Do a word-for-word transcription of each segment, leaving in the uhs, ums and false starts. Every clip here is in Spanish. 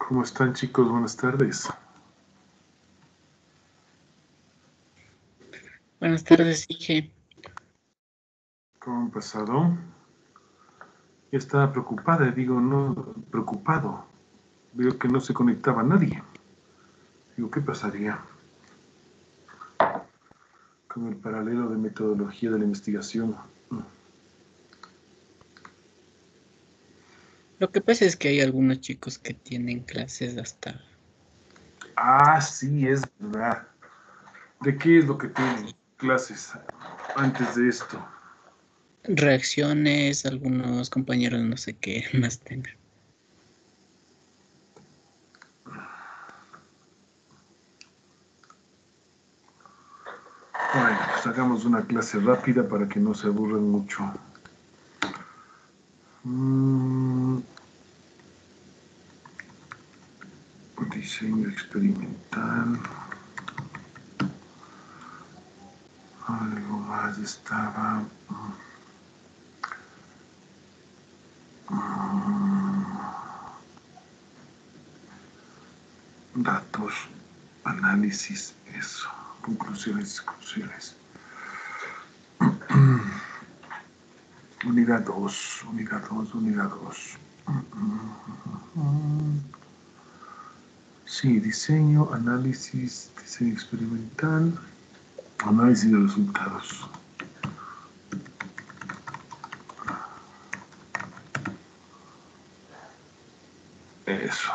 ¿Cómo están, chicos? Buenas tardes. Buenas tardes, dije. ¿Cómo han pasado? Yo estaba preocupada, digo, no, preocupado. Veo que no se conectaba nadie. Digo, ¿qué pasaría con el paralelo de metodología de la investigación? Lo que pasa es que hay algunos chicos que tienen clases hasta Ah, sí, es verdad. ¿De qué es lo que tienen clases antes de esto? reacciones, algunos compañeros no sé qué más tengan. Bueno, pues hagamos una clase rápida para que no se aburran mucho. Mm, diseño experimental. Algo más estaba. Datos, análisis, eso. Conclusiones, conclusiones. Unidad dos, unidad dos, unidad dos. Sí, diseño, análisis, diseño experimental, análisis de resultados. Eso.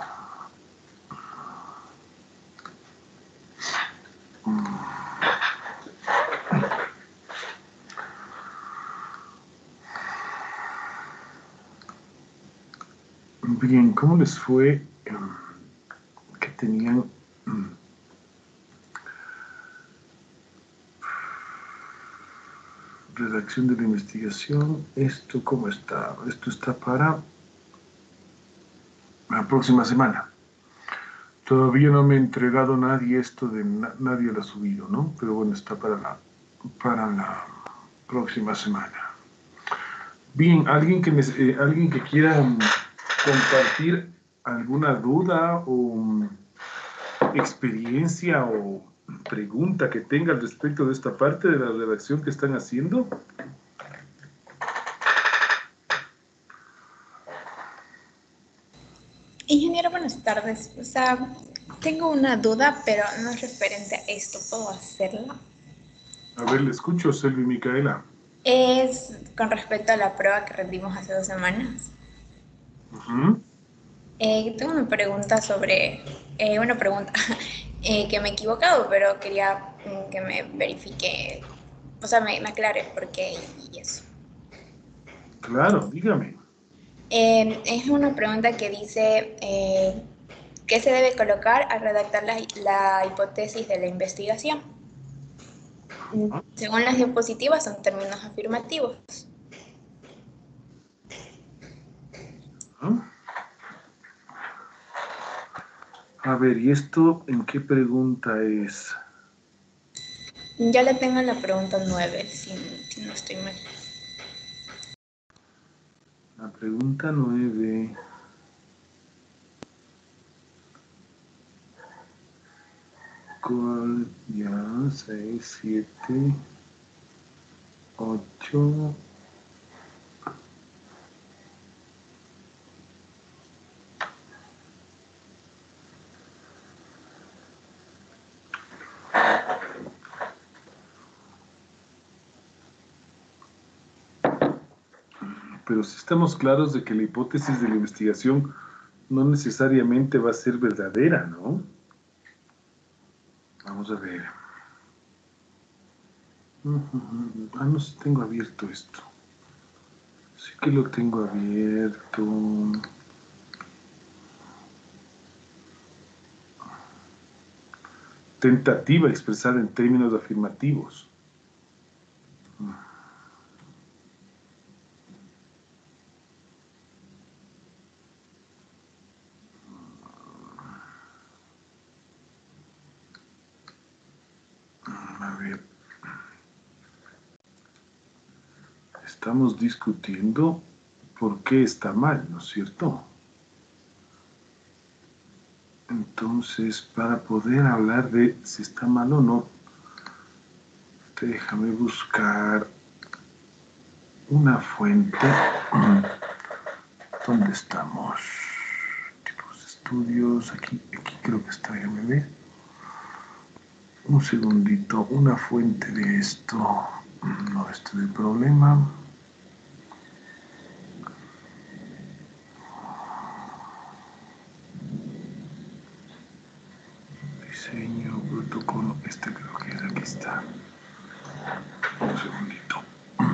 Bien, ¿cómo les fue que tenían redacción de la investigación? ¿Esto cómo está? Esto está para la próxima semana. Todavía no me ha entregado nadie esto de na nadie lo ha subido, ¿no? Pero bueno, está para la, para la próxima semana. Bien, alguien que, me, eh, alguien que quiera um, compartir alguna duda o um, experiencia o pregunta que tenga al respecto de esta parte de la redacción que están haciendo. Ingeniero, buenas tardes. O sea, tengo una duda, pero no es referente a esto. ¿Puedo hacerla? A ver, le escucho, Selvi Micaela. Es con respecto a la prueba que rendimos hace dos semanas. Uh-huh. Eh, tengo una pregunta sobre, eh, una pregunta eh, que me he equivocado, pero quería mm, que me verifique, o sea, me, me aclare por qué y eso. Claro, dígame. Eh, es una pregunta que dice, eh, ¿qué se debe colocar al redactar la, la hipótesis de la investigación? ¿Ah? Según las diapositivas, son términos afirmativos. ¿Ah? A ver, ¿y esto en qué pregunta es? Ya le tengo la pregunta nueve, si, si no estoy mal. La pregunta nueve. ¿Cuál? Ya, seis, siete, ocho. Pero si estamos claros de que la hipótesis de la investigación no necesariamente va a ser verdadera, ¿no? Vamos a ver. Ah, no sé si tengo abierto esto. Sí que lo tengo abierto. Tentativa expresada en términos afirmativos. A ver. Estamos discutiendo por qué está mal, ¿no es cierto? Entonces, para poder hablar de si está mal o no, déjame buscar una fuente. ¿Dónde estamos? Tipos de estudios. Aquí, aquí creo que está, ya me ve. Un segundito, una fuente de esto. No, este es el problema. Diseño, protocolo, este creo que es, aquí está. Un segundito.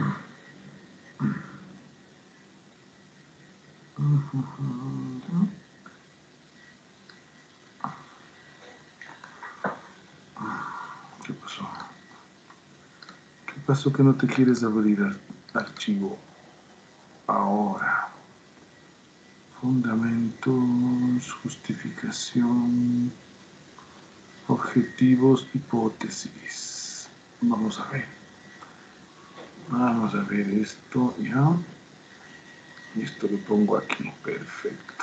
¿Qué pasó? ¿Qué pasó que no te quieres abrir el archivo? Ahora. Fundamentos, justificación, objetivos, hipótesis. Vamos a ver. Vamos a ver esto ya. Y esto lo pongo aquí. Perfecto.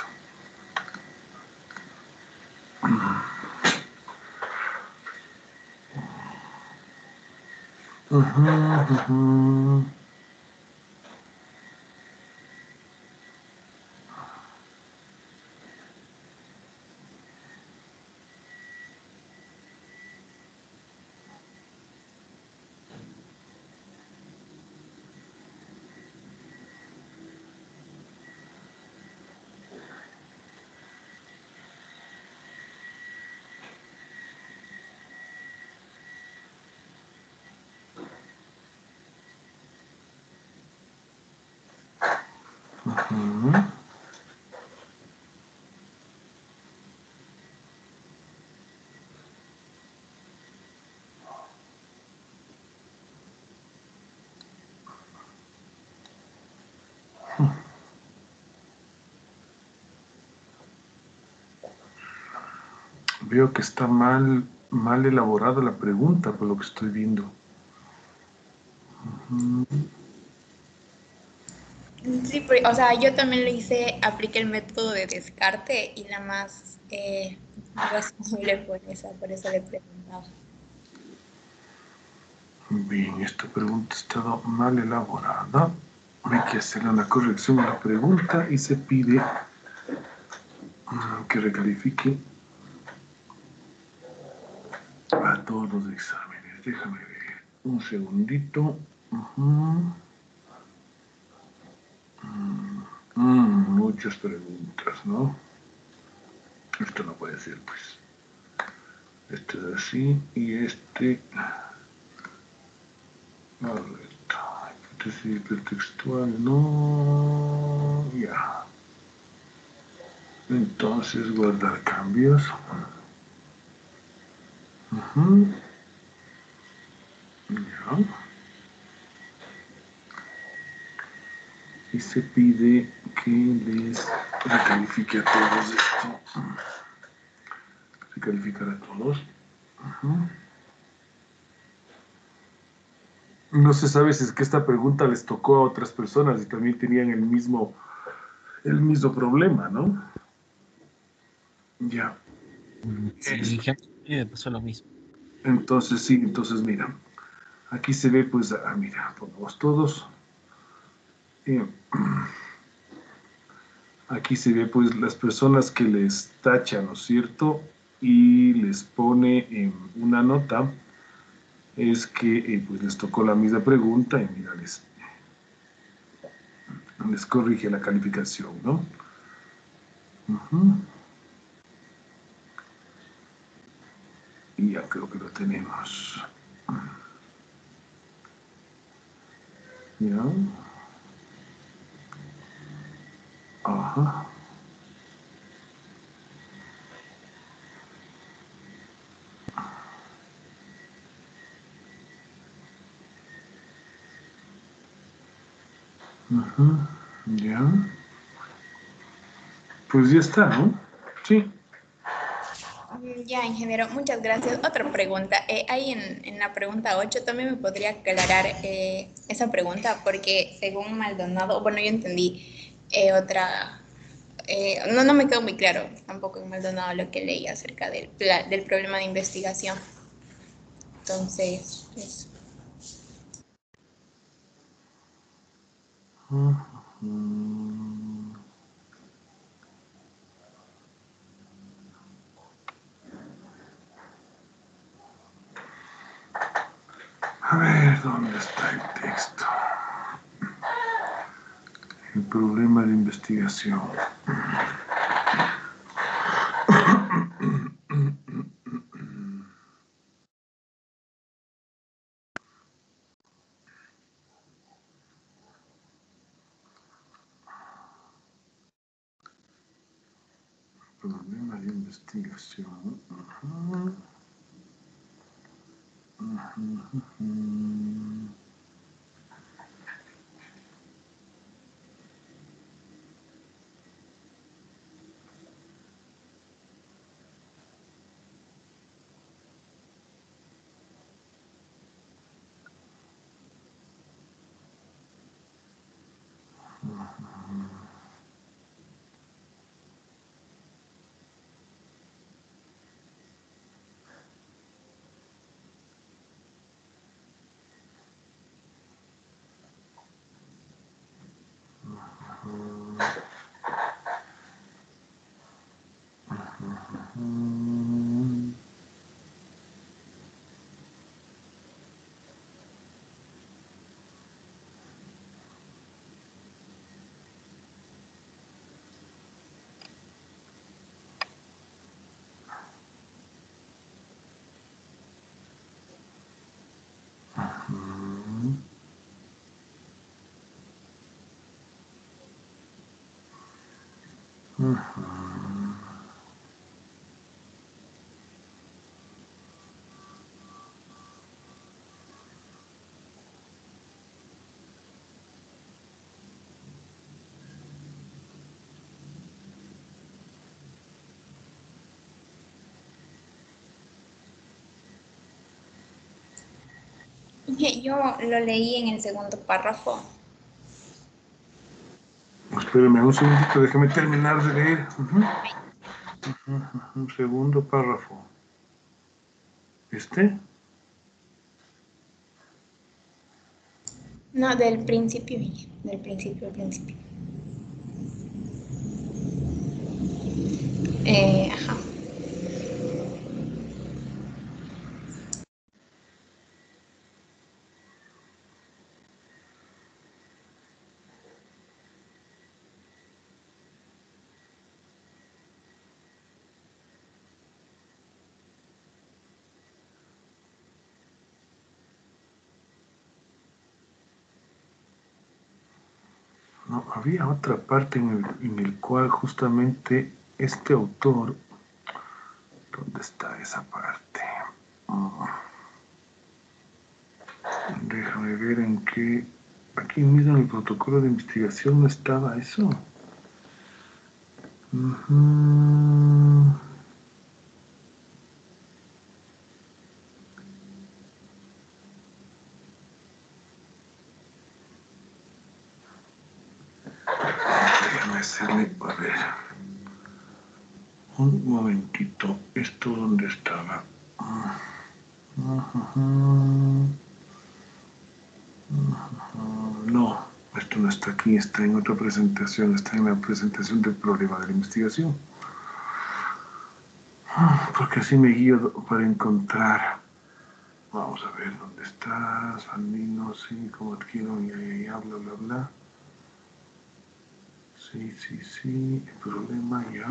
Uh -huh, uh -huh. Uh-huh. Veo que está mal, mal elaborada la pregunta por lo que estoy viendo. Uh-huh. Sí, pero, o sea, yo también le hice, apliqué el método de descarte y la más eh, razonable fue esa, por eso le preguntaba. Bien, esta pregunta ha estado mal elaborada. Hay que hacerle una corrección a la pregunta y se pide que recalifique a todos los exámenes. Déjame ver un segundito. Uh-huh. Mm, muchas preguntas, ¿no? Esto no puede ser, pues. Este es así y este... Correcto. Hipótesis hipertextual, no... Ya. Entonces, guardar cambios. Uh-huh. Ya. Y se pide que les recalifique a todos esto. Recalificar a todos. Uh-huh. No se sabe si es que esta pregunta les tocó a otras personas y también tenían el mismo, el mismo problema, ¿no? Ya. Sí, ya me pasó lo mismo. Entonces, sí, entonces mira, aquí se ve, pues, ah, mira, pongamos todos. Eh, aquí se ve, pues, las personas que les tachan, ¿no es cierto? Y les pone eh, una nota, es que eh, pues les tocó la misma pregunta y mira, les, les corrige la calificación, ¿no? Uh-huh. Y ya creo que lo tenemos. ¿Ya? Ajá. Ajá. Ya. Pues ya está, ¿no? Sí. Ya, ingeniero, muchas gracias. Otra pregunta. Eh, ahí en, en la pregunta ocho también me podría aclarar eh, esa pregunta, porque según Maldonado, bueno, yo entendí eh, otra, eh, no, no me quedó muy claro tampoco en Maldonado lo que leí acerca del, pla- del problema de investigación. Entonces, eso. Mm. A ver, ¿dónde está el texto? El problema de investigación. Problema de investigación. Uh-huh. Uh-huh. Uh-huh. Yo lo leí en el segundo párrafo. Espérame un segundito, déjame terminar de leer. Uh-huh. Uh-huh. Un segundo párrafo. ¿Este? No, del principio, del principio, del principio. Eh, ajá. No, había otra parte en el, en el cual justamente este autor, ¿dónde está esa parte? Oh, déjame ver en qué, aquí mismo en el protocolo de investigación no estaba eso. Uh-huh. Déjame hacerle, a ver, un momentito, ¿esto dónde estaba? Uh-huh. No, esto no está aquí, está en otra presentación, está en la presentación del problema de la investigación. Porque así me guío para encontrar. Vamos a ver dónde está. Sandino, sí, como adquiero, ya, ya, ya, bla, bla, bla. Sí, sí, sí, el problema ya.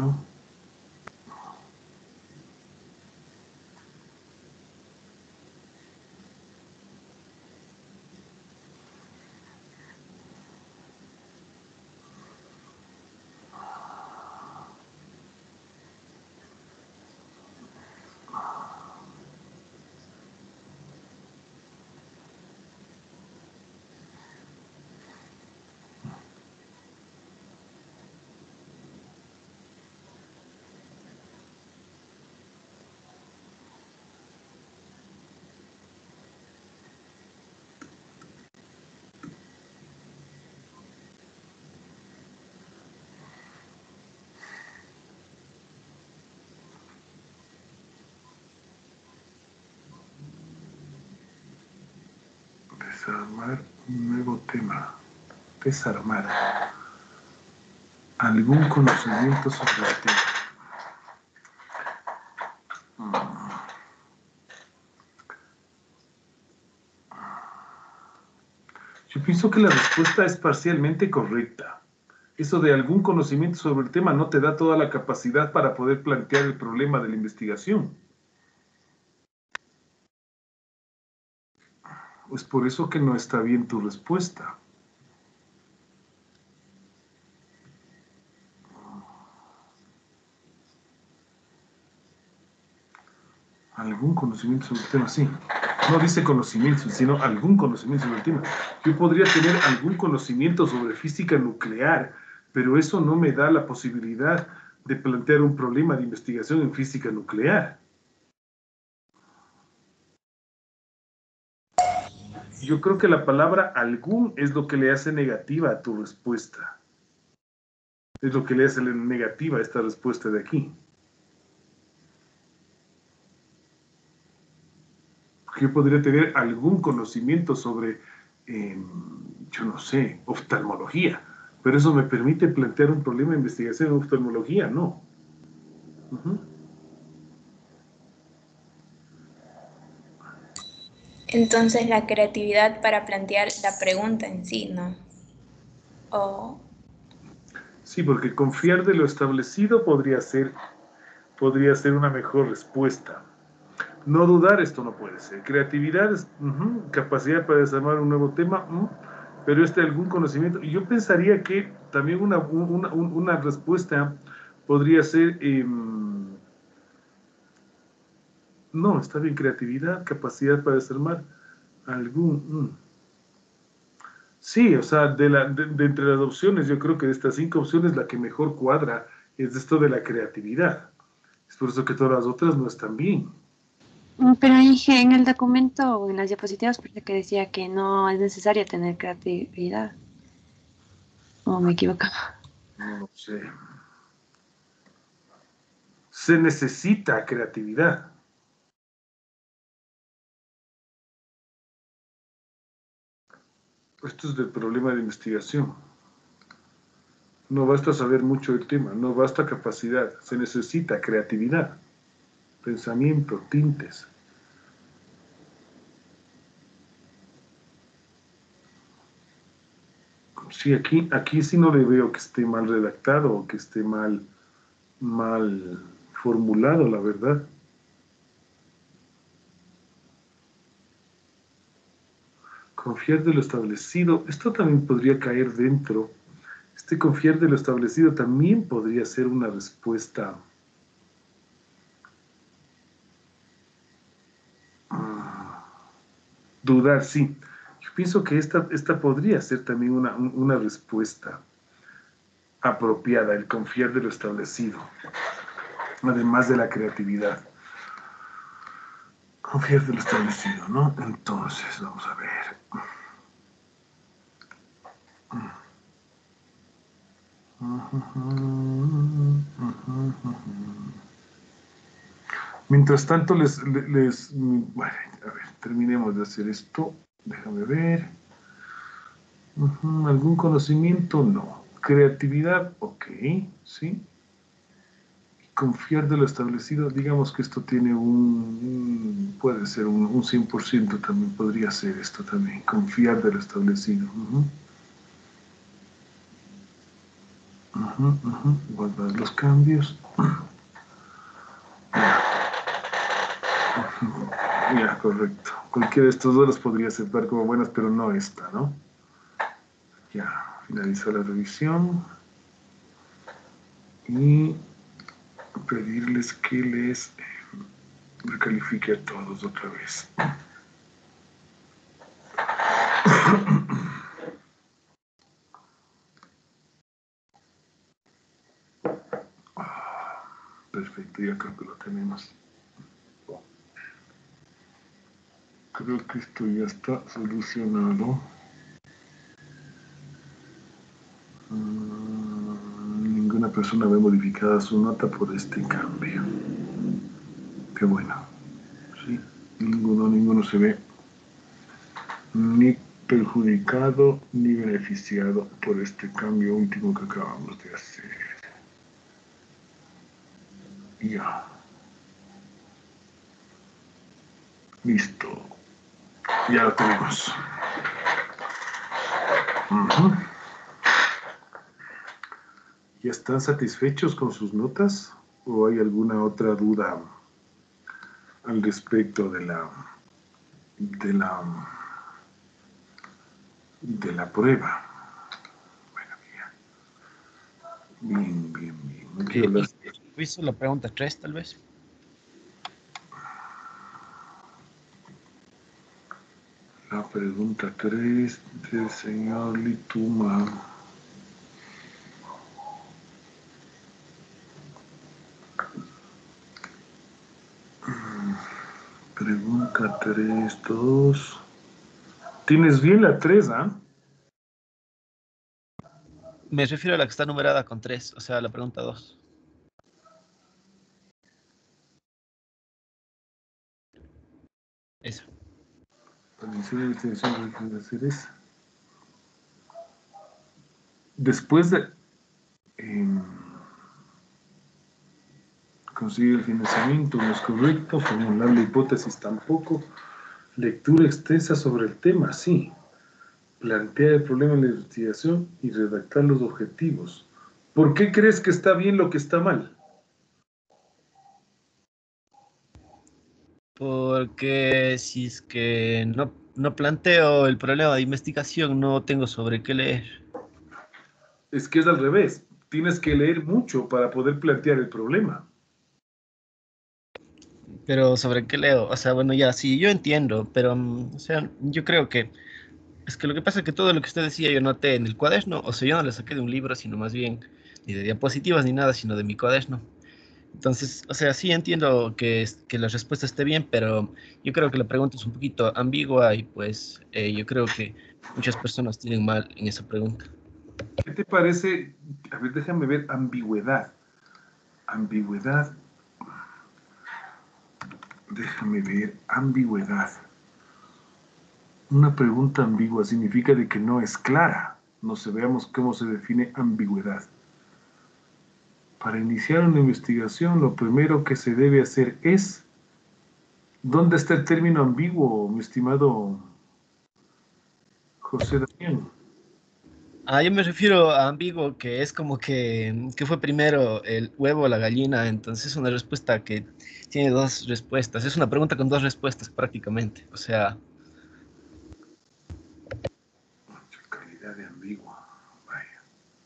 Desarmar un nuevo tema. Desarmar algún conocimiento sobre el tema. Yo pienso que la respuesta es parcialmente correcta. Eso de algún conocimiento sobre el tema no te da toda la capacidad para poder plantear el problema de la investigación. Es por eso que no está bien tu respuesta. Algún conocimiento sobre el tema, sí. No dice conocimiento, sino algún conocimiento sobre el tema. Yo podría tener algún conocimiento sobre física nuclear, pero eso no me da la posibilidad de plantear un problema de investigación en física nuclear. Yo creo que la palabra algún es lo que le hace negativa a tu respuesta. Es lo que le hace negativa a esta respuesta de aquí. Yo podría tener algún conocimiento sobre, eh, yo no sé, oftalmología, pero eso me permite plantear un problema de investigación en oftalmología, ¿no? Uh-huh. Entonces la creatividad para plantear la pregunta en sí, ¿no? O... Sí, porque confiar de lo establecido podría ser, podría ser una mejor respuesta. No dudar, esto no puede ser. Creatividad es uh-huh, capacidad para desarmar un nuevo tema, uh, pero este algún conocimiento. Y yo pensaría que también una, una, una respuesta podría ser... Eh, no, está bien, creatividad, capacidad para desarmar algún... Uh. Sí, o sea, de, la, de, de entre las opciones, yo creo que de estas cinco opciones la que mejor cuadra es esto de la creatividad. Es por eso que todas las otras no están bien. Pero dije, en el documento o en las diapositivas parece que decía que no es necesario tener creatividad. ¿O me equivoco? No sé. Se necesita creatividad. Esto es del problema de investigación. No basta saber mucho del tema, no basta capacidad, se necesita creatividad, pensamiento, tintes. Sí, aquí, aquí sí no le veo que esté mal redactado o que esté mal, mal formulado, la verdad. Confiar de lo establecido, esto también podría caer dentro. Este confiar de lo establecido también podría ser una respuesta. Uh, dudar, sí. Yo pienso que esta, esta podría ser también una, una respuesta apropiada, el confiar de lo establecido, además de la creatividad. Confiar de lo establecido, ¿no? Entonces, vamos a ver. Mientras tanto, les, les... Bueno, a ver, terminemos de hacer esto. Déjame ver. Uh-huh. ¿Algún conocimiento? No. Creatividad, ok, sí. Confiar de lo establecido, digamos que esto tiene un, puede ser un, un cien por ciento también, podría ser esto también, confiar de lo establecido. Uh-huh. Uh-huh, uh-huh. Guardar los cambios. Ya. Uh-huh. Ya, correcto. Cualquiera de estos dos los podría aceptar como buenas, pero no esta, ¿no? Ya, finalizó la revisión. Y pedirles que les eh, recalifique a todos otra vez. Perfecto, ya creo que lo tenemos. Creo que esto ya está solucionado. Mm, ninguna persona ve modificada su nota por este cambio. Qué bueno. Sí, ninguno, ninguno se ve ni perjudicado ni beneficiado por este cambio último que acabamos de hacer. Ya. Listo. Ya lo tenemos. Uh-huh. ¿Ya están satisfechos con sus notas? ¿O hay alguna otra duda al respecto de la de la de la prueba? Bueno, bien, bien, bien, bien. No quiero Eh, hablar. ¿Hizo la pregunta tres, tal vez? La pregunta tres del señor Lituma. Pregunta tres, dos. ¿Tienes bien la tres, ah? Me refiero a la que está numerada con tres, o sea, la pregunta dos. Eso. Para iniciar la investigación hay que hacer eso. Después de eh, conseguir el financiamiento no es correcto, formular la hipótesis tampoco, lectura extensa sobre el tema, sí, plantear el problema en la investigación y redactar los objetivos. ¿Por qué crees que está bien lo que está mal? Porque si es que no, no planteo el problema de investigación, no tengo sobre qué leer. Es que es al revés, tienes que leer mucho para poder plantear el problema. Pero sobre qué leo, o sea, bueno, ya, sí, yo entiendo, pero, mm, o sea, yo creo que, es que lo que pasa es que todo lo que usted decía yo noté en el cuaderno, o sea, yo no lo saqué de un libro, sino más bien, ni de diapositivas ni nada, sino de mi cuaderno. Entonces, o sea, sí entiendo que, es- que la respuesta esté bien, pero yo creo que la pregunta es un poquito ambigua y pues eh, yo creo que muchas personas tienen mal en esa pregunta. ¿Qué te parece? A ver, déjame ver ambigüedad. Ambigüedad. Déjame ver ambigüedad. Una pregunta ambigua significa de que no es clara. No sé, veamos cómo se define ambigüedad. Para iniciar una investigación, lo primero que se debe hacer es... ¿Dónde está el término ambiguo, mi estimado José Damián? Ah, yo me refiero a ambiguo, que es como que, que fue primero el huevo o la gallina, entonces es una respuesta que tiene dos respuestas, es una pregunta con dos respuestas prácticamente, o sea, Calidad de ambiguo. Vaya.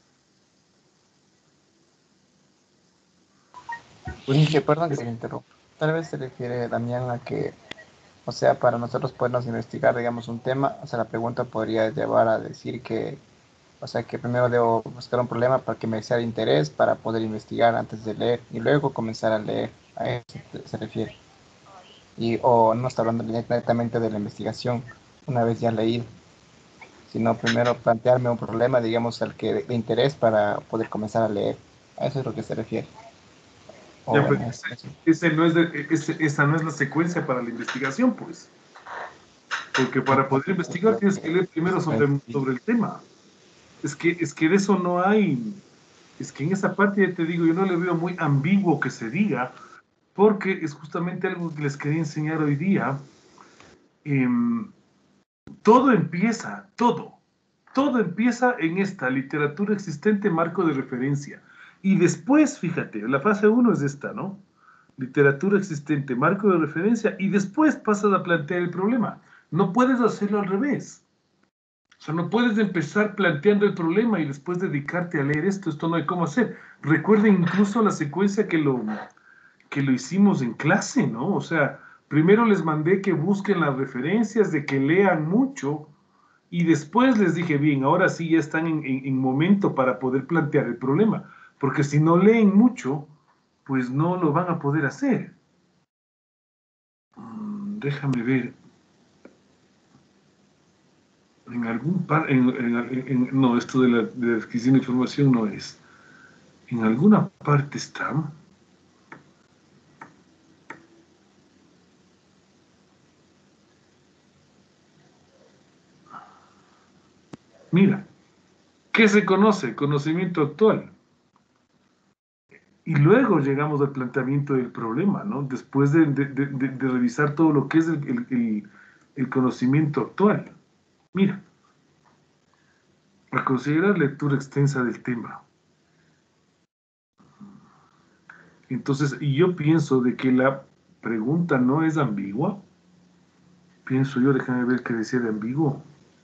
Pues que perdón que se me interrumpa. Tal vez se refiere Damián a que, o sea, para nosotros podernos investigar, digamos, un tema, o sea, la pregunta podría llevar a decir que, o sea, que primero debo buscar un problema para que me sea de interés para poder investigar antes de leer y luego comenzar a leer. A eso se refiere. Y, o no está hablando directamente de la investigación una vez ya leído, sino primero plantearme un problema, digamos, al que de interés para poder comenzar a leer. A eso es lo que se refiere. O Ya, pues, bueno, ese, eso. ese no es de- ese- esa no es la secuencia para la investigación, pues. Porque para poder investigar tienes que leer primero sobre, sobre el tema. Es que, es que de eso no hay... Es que en esa parte, ya te digo, yo no le veo muy ambiguo que se diga, porque es justamente algo que les quería enseñar hoy día. Em, todo empieza, todo, todo empieza en esta literatura existente, marco de referencia. Y después, fíjate, la fase uno es esta, ¿no? Literatura existente, marco de referencia, y después pasas a plantear el problema. No puedes hacerlo al revés. O sea, no puedes empezar planteando el problema y después dedicarte a leer esto. Esto no hay cómo hacer. Recuerden incluso la secuencia que lo, que lo hicimos en clase, ¿no? O sea, primero les mandé que busquen las referencias, de que lean mucho, y después les dije, bien, ahora sí ya están en, en, en momento para poder plantear el problema. Porque si no leen mucho, pues no lo van a poder hacer. Mm, déjame ver. En algún par, en, en, en, no, esto de la, de la adquisición de información no es. En alguna parte está. Mira, ¿qué se conoce? Conocimiento actual. Y luego llegamos al planteamiento del problema, ¿no? Después de, de, de, de revisar todo lo que es el, el, el, el conocimiento actual. Mira, a considerar lectura extensa del tema. Entonces, yo pienso de que la pregunta no es ambigua. Pienso yo, déjame ver qué decía de ambiguo.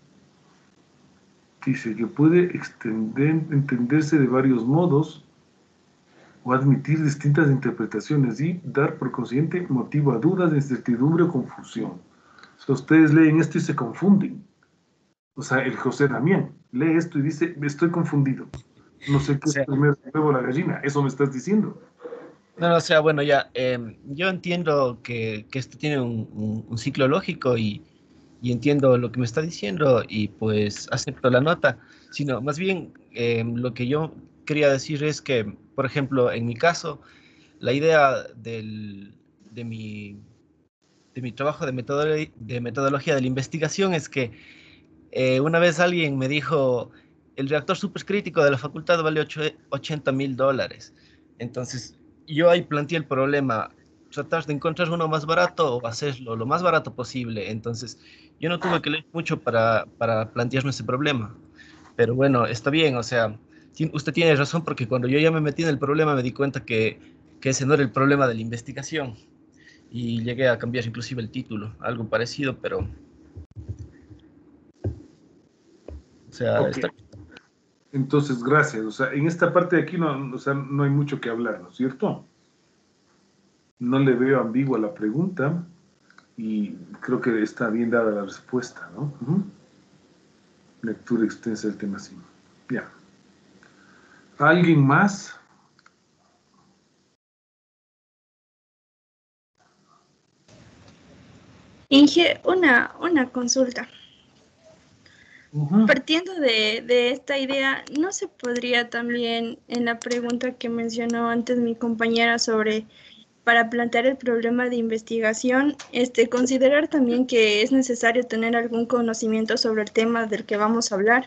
Dice que puede extender, entenderse de varios modos o admitir distintas interpretaciones y dar por consiguiente motivo a dudas, incertidumbre o confusión. O sea, ustedes leen esto y se confunden. O sea, el José Damián lee esto y dice, me estoy confundido. No sé qué O sea, es primero el huevo o la gallina. Eso me estás diciendo. no, no, o sea, bueno, ya, eh, yo entiendo que, que esto tiene un, un- un ciclo lógico y, y entiendo lo que me está diciendo y pues acepto la nota, sino más bien eh, lo que yo quería decir es que, por ejemplo, en mi caso, la idea del, de mi, de mi trabajo de, metodolo- de metodología de la investigación es que eh, una vez alguien me dijo, el reactor supercrítico de la facultad vale ochenta mil dólares. Entonces, yo ahí planteé el problema, tratar de encontrar uno más barato o hacerlo lo más barato posible. Entonces, yo no tuve que leer mucho para, para plantearme ese problema. Pero bueno, está bien, o sea, ti- usted tiene razón porque cuando yo ya me metí en el problema me di cuenta que, que ese no era el problema de la investigación y llegué a cambiar inclusive el título, algo parecido, pero, o sea, Ok. está. Entonces, gracias. O sea, en esta parte de aquí no, o sea, no hay mucho que hablar, ¿no es cierto? No le veo ambigua la pregunta y creo que está bien dada la respuesta, ¿no? Ujú. Lectura extensa del tema, sí. Ya. ¿Alguien más? Inge, una, una consulta. Ujú. Partiendo de, de esta idea, ¿no se podría también, en la pregunta que mencionó antes mi compañera sobre, para plantear el problema de investigación, este, considerar también que es necesario tener algún conocimiento sobre el tema del que vamos a hablar?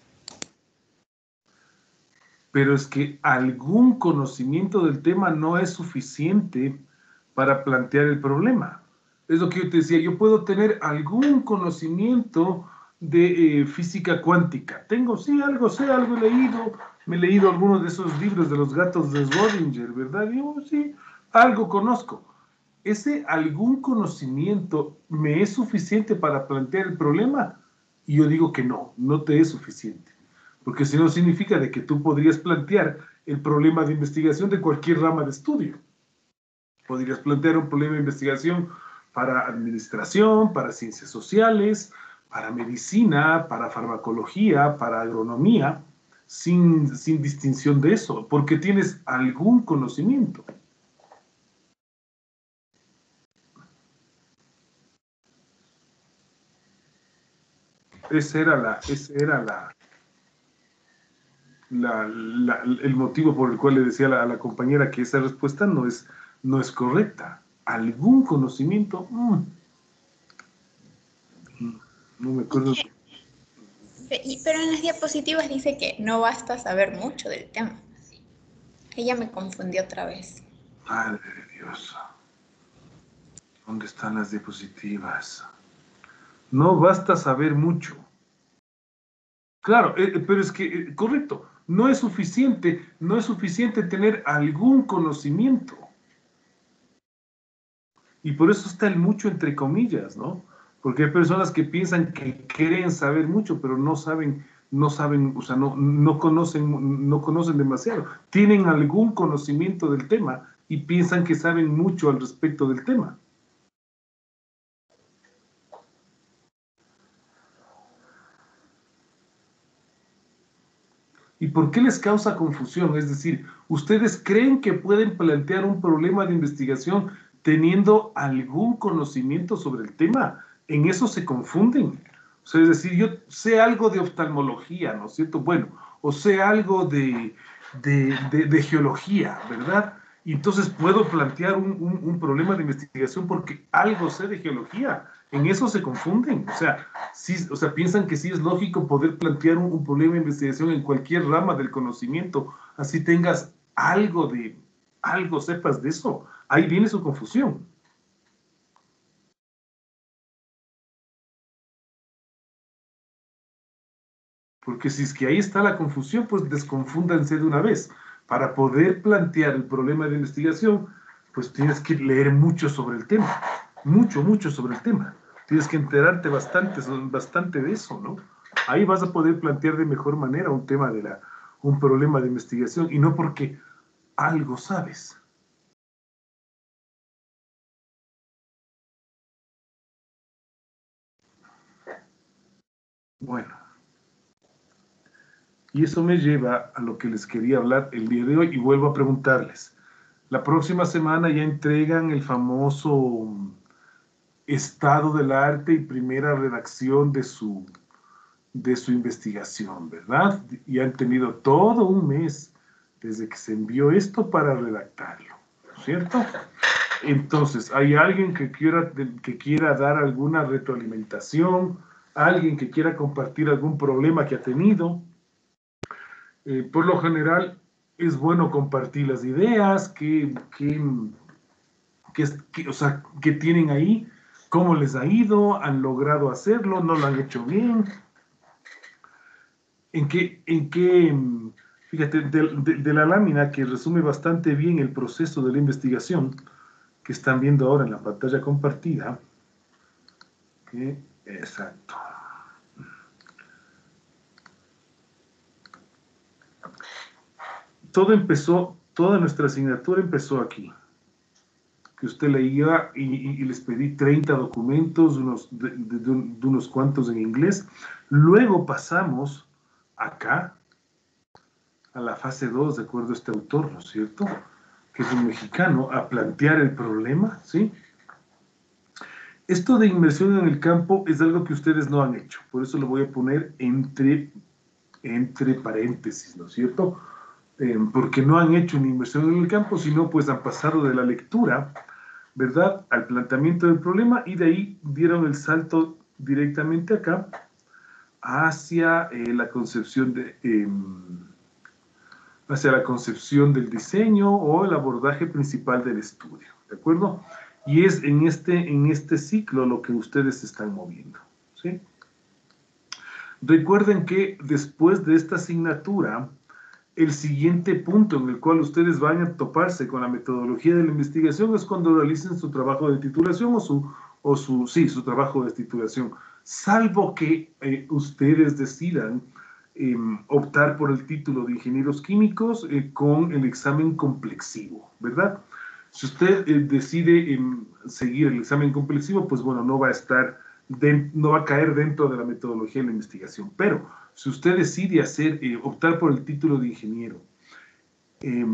Pero es que algún conocimiento del tema no es suficiente para plantear el problema. Es lo que yo te decía, yo puedo tener algún conocimiento de eh, física cuántica. Tengo, sí, algo, sé, algo he leído, me he leído algunos de esos libros de los gatos de Schrödinger, ¿verdad? Yo, sí, algo conozco. ¿Ese algún conocimiento me es suficiente para plantear el problema? Y yo digo que no, no te es suficiente. Porque si no significa de que tú podrías plantear el problema de investigación de cualquier rama de estudio. Podrías plantear un problema de investigación para administración, para ciencias sociales, para medicina, para farmacología, para agronomía, sin, sin distinción de eso, porque tienes algún conocimiento. Ese era, la, ese era la, la, la, el motivo por el cual le decía a la, a la compañera que esa respuesta no es, no es correcta. ¿Algún conocimiento? Mm. No me acuerdo. Inge, pe- pero en las diapositivas dice que no basta saber mucho del tema. Ella me confundió otra vez. Madre de Dios. ¿Dónde están las diapositivas? No basta saber mucho. Claro, eh, pero es que, eh, correcto, no es suficiente, no es suficiente tener algún conocimiento. Y por eso está el mucho entre comillas, ¿no? Porque hay personas que piensan que creen saber mucho, pero no saben, no saben, o sea, no, no conocen, no conocen demasiado. Tienen algún conocimiento del tema y piensan que saben mucho al respecto del tema. ¿Y por qué les causa confusión? Es decir, ¿ustedes creen que pueden plantear un problema de investigación teniendo algún conocimiento sobre el tema? En eso se confunden. O sea, es decir, yo sé algo de oftalmología, ¿no es cierto? Bueno, o sé algo de, de, de, de geología, ¿verdad? Y entonces puedo plantear un, un, un problema de investigación porque algo sé de geología. En eso se confunden. O sea, sí, o sea piensan que sí es lógico poder plantear un, un problema de investigación en cualquier rama del conocimiento, así tengas algo de, algo sepas de eso. Ahí viene su confusión. Porque si es que ahí está la confusión, pues desconfúndanse de una vez. Para poder plantear el problema de investigación, pues tienes que leer mucho sobre el tema. Mucho, mucho sobre el tema. Tienes que enterarte bastante, bastante de eso, ¿no? Ahí vas a poder plantear de mejor manera un tema de la, un problema de investigación, y no porque algo sabes. Bueno. Y eso me lleva a lo que les quería hablar el día de hoy, y vuelvo a preguntarles. La próxima semana ya entregan el famoso estado del arte y primera redacción de su, de su investigación, ¿verdad? Y han tenido todo un mes desde que se envió esto para redactarlo, ¿cierto? Entonces, ¿hay alguien que quiera, que quiera dar alguna retroalimentación? ¿Alguien que quiera compartir algún problema que ha tenido? Eh, por lo general, es bueno compartir las ideas que, que, que, que, o sea, que tienen ahí, cómo les ha ido, han logrado hacerlo, no lo han hecho bien. En qué, en qué fíjate, de, de, de la lámina que resume bastante bien el proceso de la investigación que están viendo ahora en la pantalla compartida. ¿Okay? Exacto. Todo empezó, toda nuestra asignatura empezó aquí. Que usted leía y, y, y les pedí treinta documentos, unos, de, de, de, de unos cuantos en inglés. Luego pasamos acá a la fase dos, de acuerdo a este autor, ¿no es cierto? Que es un mexicano, a plantear el problema, ¿sí? Esto de inmersión en el campo es algo que ustedes no han hecho, por eso lo voy a poner entre, entre paréntesis, ¿no es cierto? Eh, porque no han hecho una inmersión en el campo, sino pues han pasado de la lectura, ¿verdad?, al planteamiento del problema, y de ahí dieron el salto directamente acá hacia eh, la concepción de... Eh, hacia la concepción del diseño o el abordaje principal del estudio, ¿de acuerdo? Y es en este, en este ciclo lo que ustedes se están moviendo, ¿sí? Recuerden que después de esta asignatura, el siguiente punto en el cual ustedes van a toparse con la metodología de la investigación es cuando realicen su trabajo de titulación o su, o su, sí, su trabajo de titulación, salvo que eh, ustedes decidan Eh, optar por el título de ingenieros químicos eh, con el examen complexivo, ¿verdad? Si usted eh, decide eh, seguir el examen complexivo, pues bueno, no va a estar, de, no va a caer dentro de la metodología de la investigación. Pero si usted decide hacer, eh, optar por el título de ingeniero eh,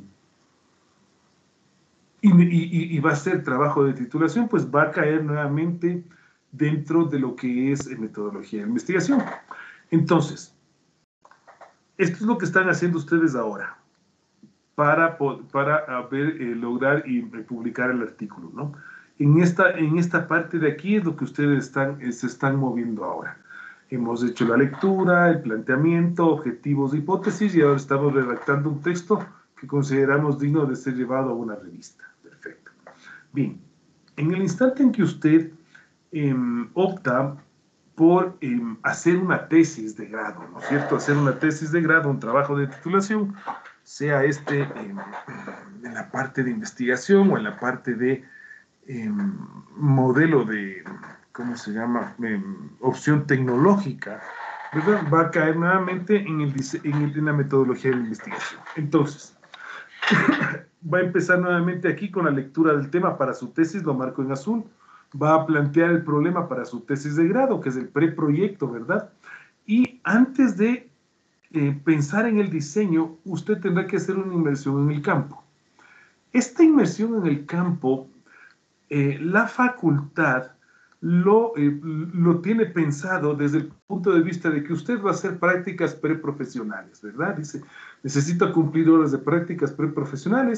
y, y, y va a ser trabajo de titulación, pues va a caer nuevamente dentro de lo que es eh, metodología de investigación. Entonces, esto es lo que están haciendo ustedes ahora para, para ver, eh, lograr y eh, publicar el artículo, ¿no? En esta, en esta parte de aquí es lo que ustedes están, eh, se están moviendo ahora. Hemos hecho la lectura, el planteamiento, objetivos, hipótesis, y ahora estamos redactando un texto que consideramos digno de ser llevado a una revista. Perfecto. Bien, en el instante en que usted eh, opta por eh, hacer una tesis de grado, ¿no es cierto? Hacer una tesis de grado, un trabajo de titulación, sea este eh, en la parte de investigación o en la parte de eh, modelo de, ¿cómo se llama? Eh, opción tecnológica, ¿verdad? Va a caer nuevamente en, el, en, el, en la metodología de la investigación. Entonces, va a empezar nuevamente aquí con la lectura del tema para su tesis, lo marco en azul. Va a plantear el problema para su tesis de grado, que es el preproyecto, ¿verdad? Y antes de eh, pensar en el diseño, usted tendrá que hacer una inmersión en el campo. Esta inmersión en el campo, eh, la facultad lo, eh, lo tiene pensado desde el punto de vista de que usted va a hacer prácticas preprofesionales, ¿verdad? Dice, necesita cumplir horas de prácticas preprofesionales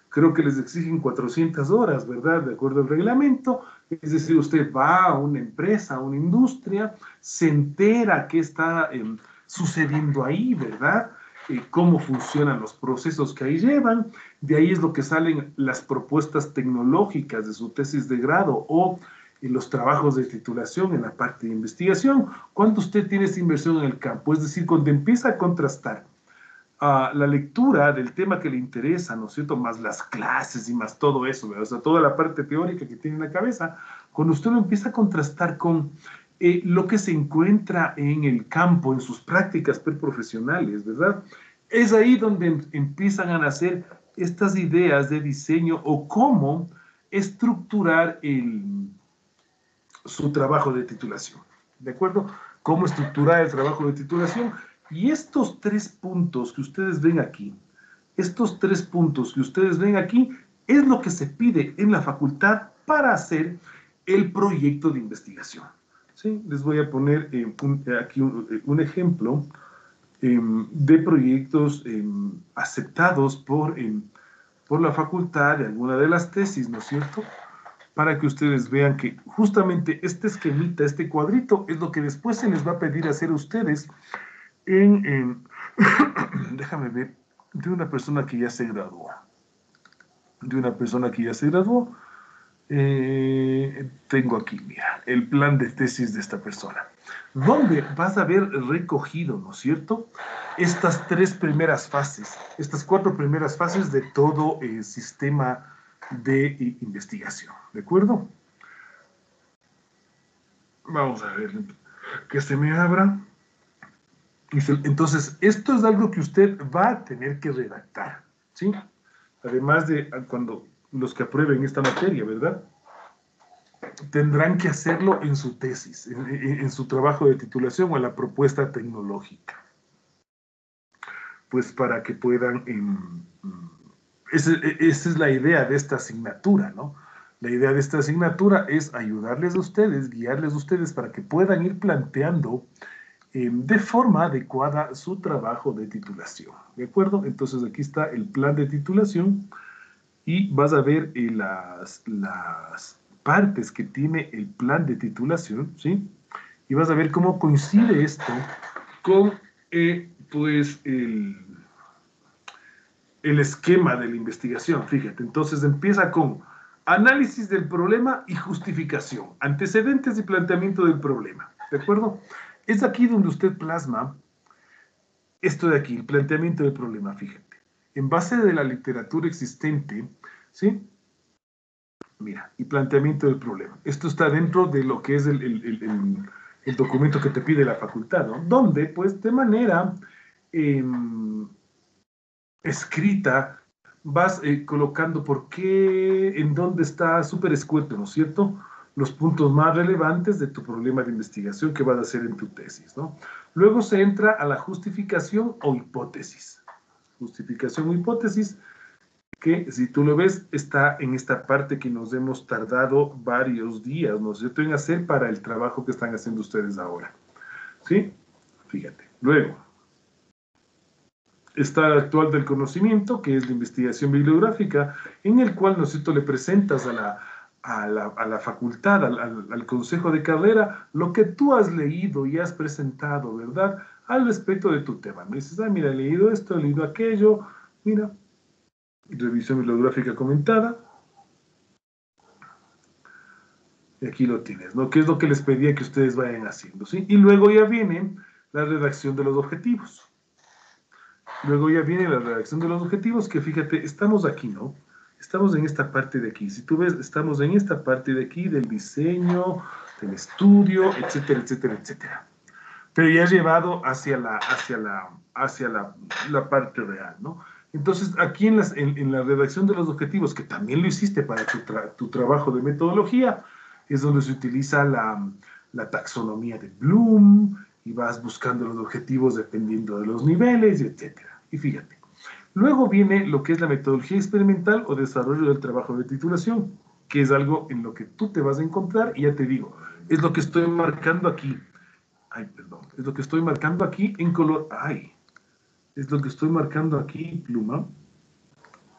creo que les exigen cuatrocientas horas, ¿verdad? De acuerdo al reglamento. Es decir, usted va a una empresa, a una industria, se entera qué está eh, sucediendo ahí, ¿verdad? Eh, cómo funcionan los procesos que ahí llevan. De ahí es lo que salen las propuestas tecnológicas de su tesis de grado o en los trabajos de titulación en la parte de investigación. Cuando usted tiene esa inversión en el campo, es decir, cuando empieza a contrastar Uh, la lectura del tema que le interesa, ¿no es cierto? Más las clases y más todo eso, ¿verdad? O sea, toda la parte teórica que tiene en la cabeza, cuando usted lo empieza a contrastar con eh, lo que se encuentra en el campo, en sus prácticas profesionales, ¿verdad? Es ahí donde em empiezan a nacer estas ideas de diseño o cómo estructurar el, su trabajo de titulación, ¿de acuerdo? Cómo estructurar el trabajo de titulación. Y estos tres puntos que ustedes ven aquí, estos tres puntos que ustedes ven aquí, es lo que se pide en la facultad para hacer el proyecto de investigación. ¿Sí? Les voy a poner eh, un, aquí un, un ejemplo eh, de proyectos eh, aceptados por, eh, por la facultad de alguna de las tesis, ¿no es cierto? Para que ustedes vean que justamente este esquemita, este cuadrito, es lo que después se les va a pedir hacer a ustedes En, en déjame ver, de una persona que ya se graduó, de una persona que ya se graduó, eh, tengo aquí, mira, el plan de tesis de esta persona, donde vas a ver recogido, ¿no es cierto?, estas tres primeras fases, estas cuatro primeras fases de todo el sistema de eh, investigación, ¿de acuerdo? Vamos a ver, que se me abra. Entonces, esto es algo que usted va a tener que redactar, ¿sí? Además de cuando los que aprueben esta materia, ¿verdad? Tendrán que hacerlo en su tesis, en, en, en su trabajo de titulación o en la propuesta tecnológica. Pues para que puedan... En, esa, esa es la idea de esta asignatura, ¿no? La idea de esta asignatura es ayudarles a ustedes, guiarles a ustedes para que puedan ir planteando Eh, de forma adecuada su trabajo de titulación, ¿de acuerdo? Entonces aquí está el plan de titulación y vas a ver eh, las, las partes que tiene el plan de titulación, ¿sí? Y vas a ver cómo coincide esto con, eh, pues, el, el esquema de la investigación, fíjate. Entonces empieza con análisis del problema y justificación, antecedentes y planteamiento del problema, ¿de acuerdo? Es aquí donde usted plasma esto de aquí, el planteamiento del problema, fíjate. En base de la literatura existente, ¿sí? Mira, y planteamiento del problema. Esto está dentro de lo que es el, el, el, el, el documento que te pide la facultad, ¿no? Donde, pues, de manera eh, escrita, vas eh, colocando por qué, en dónde está súper escueto, ¿no es cierto?, los puntos más relevantes de tu problema de investigación que vas a hacer en tu tesis, ¿no? Luego se entra a la justificación o hipótesis. Justificación o hipótesis, que si tú lo ves, está en esta parte que nos hemos tardado varios días, ¿no es cierto?, en hacer para el trabajo que están haciendo ustedes ahora. ¿Sí? Fíjate. Luego, está el actual del conocimiento, que es la investigación bibliográfica, en el cual, ¿no es cierto?, le presentas a la... A la, a la facultad, al, al, al consejo de carrera, lo que tú has leído y has presentado, ¿verdad?, al respecto de tu tema. Me dices, ah, mira, he leído esto, he leído aquello, mira, revisión bibliográfica comentada, y aquí lo tienes, ¿no?, que es lo que les pedía que ustedes vayan haciendo, ¿sí? Y luego ya viene la redacción de los objetivos. Luego ya viene la redacción de los objetivos, que fíjate, estamos aquí, ¿no? Estamos en esta parte de aquí. Si tú ves, estamos en esta parte de aquí del diseño, del estudio, etcétera, etcétera, etcétera. Pero ya llevado hacia la, hacia la, hacia la, la parte real, ¿no? Entonces, aquí en, las, en, en la redacción de los objetivos, que también lo hiciste para tu, tra tu trabajo de metodología, es donde se utiliza la, la taxonomía de Bloom, y vas buscando los objetivos dependiendo de los niveles, etcétera. Y fíjate. Luego viene lo que es la metodología experimental o desarrollo del trabajo de titulación, que es algo en lo que tú te vas a encontrar, y ya te digo, es lo que estoy marcando aquí. Ay, perdón, es lo que estoy marcando aquí en color, ay, es lo que estoy marcando aquí, pluma,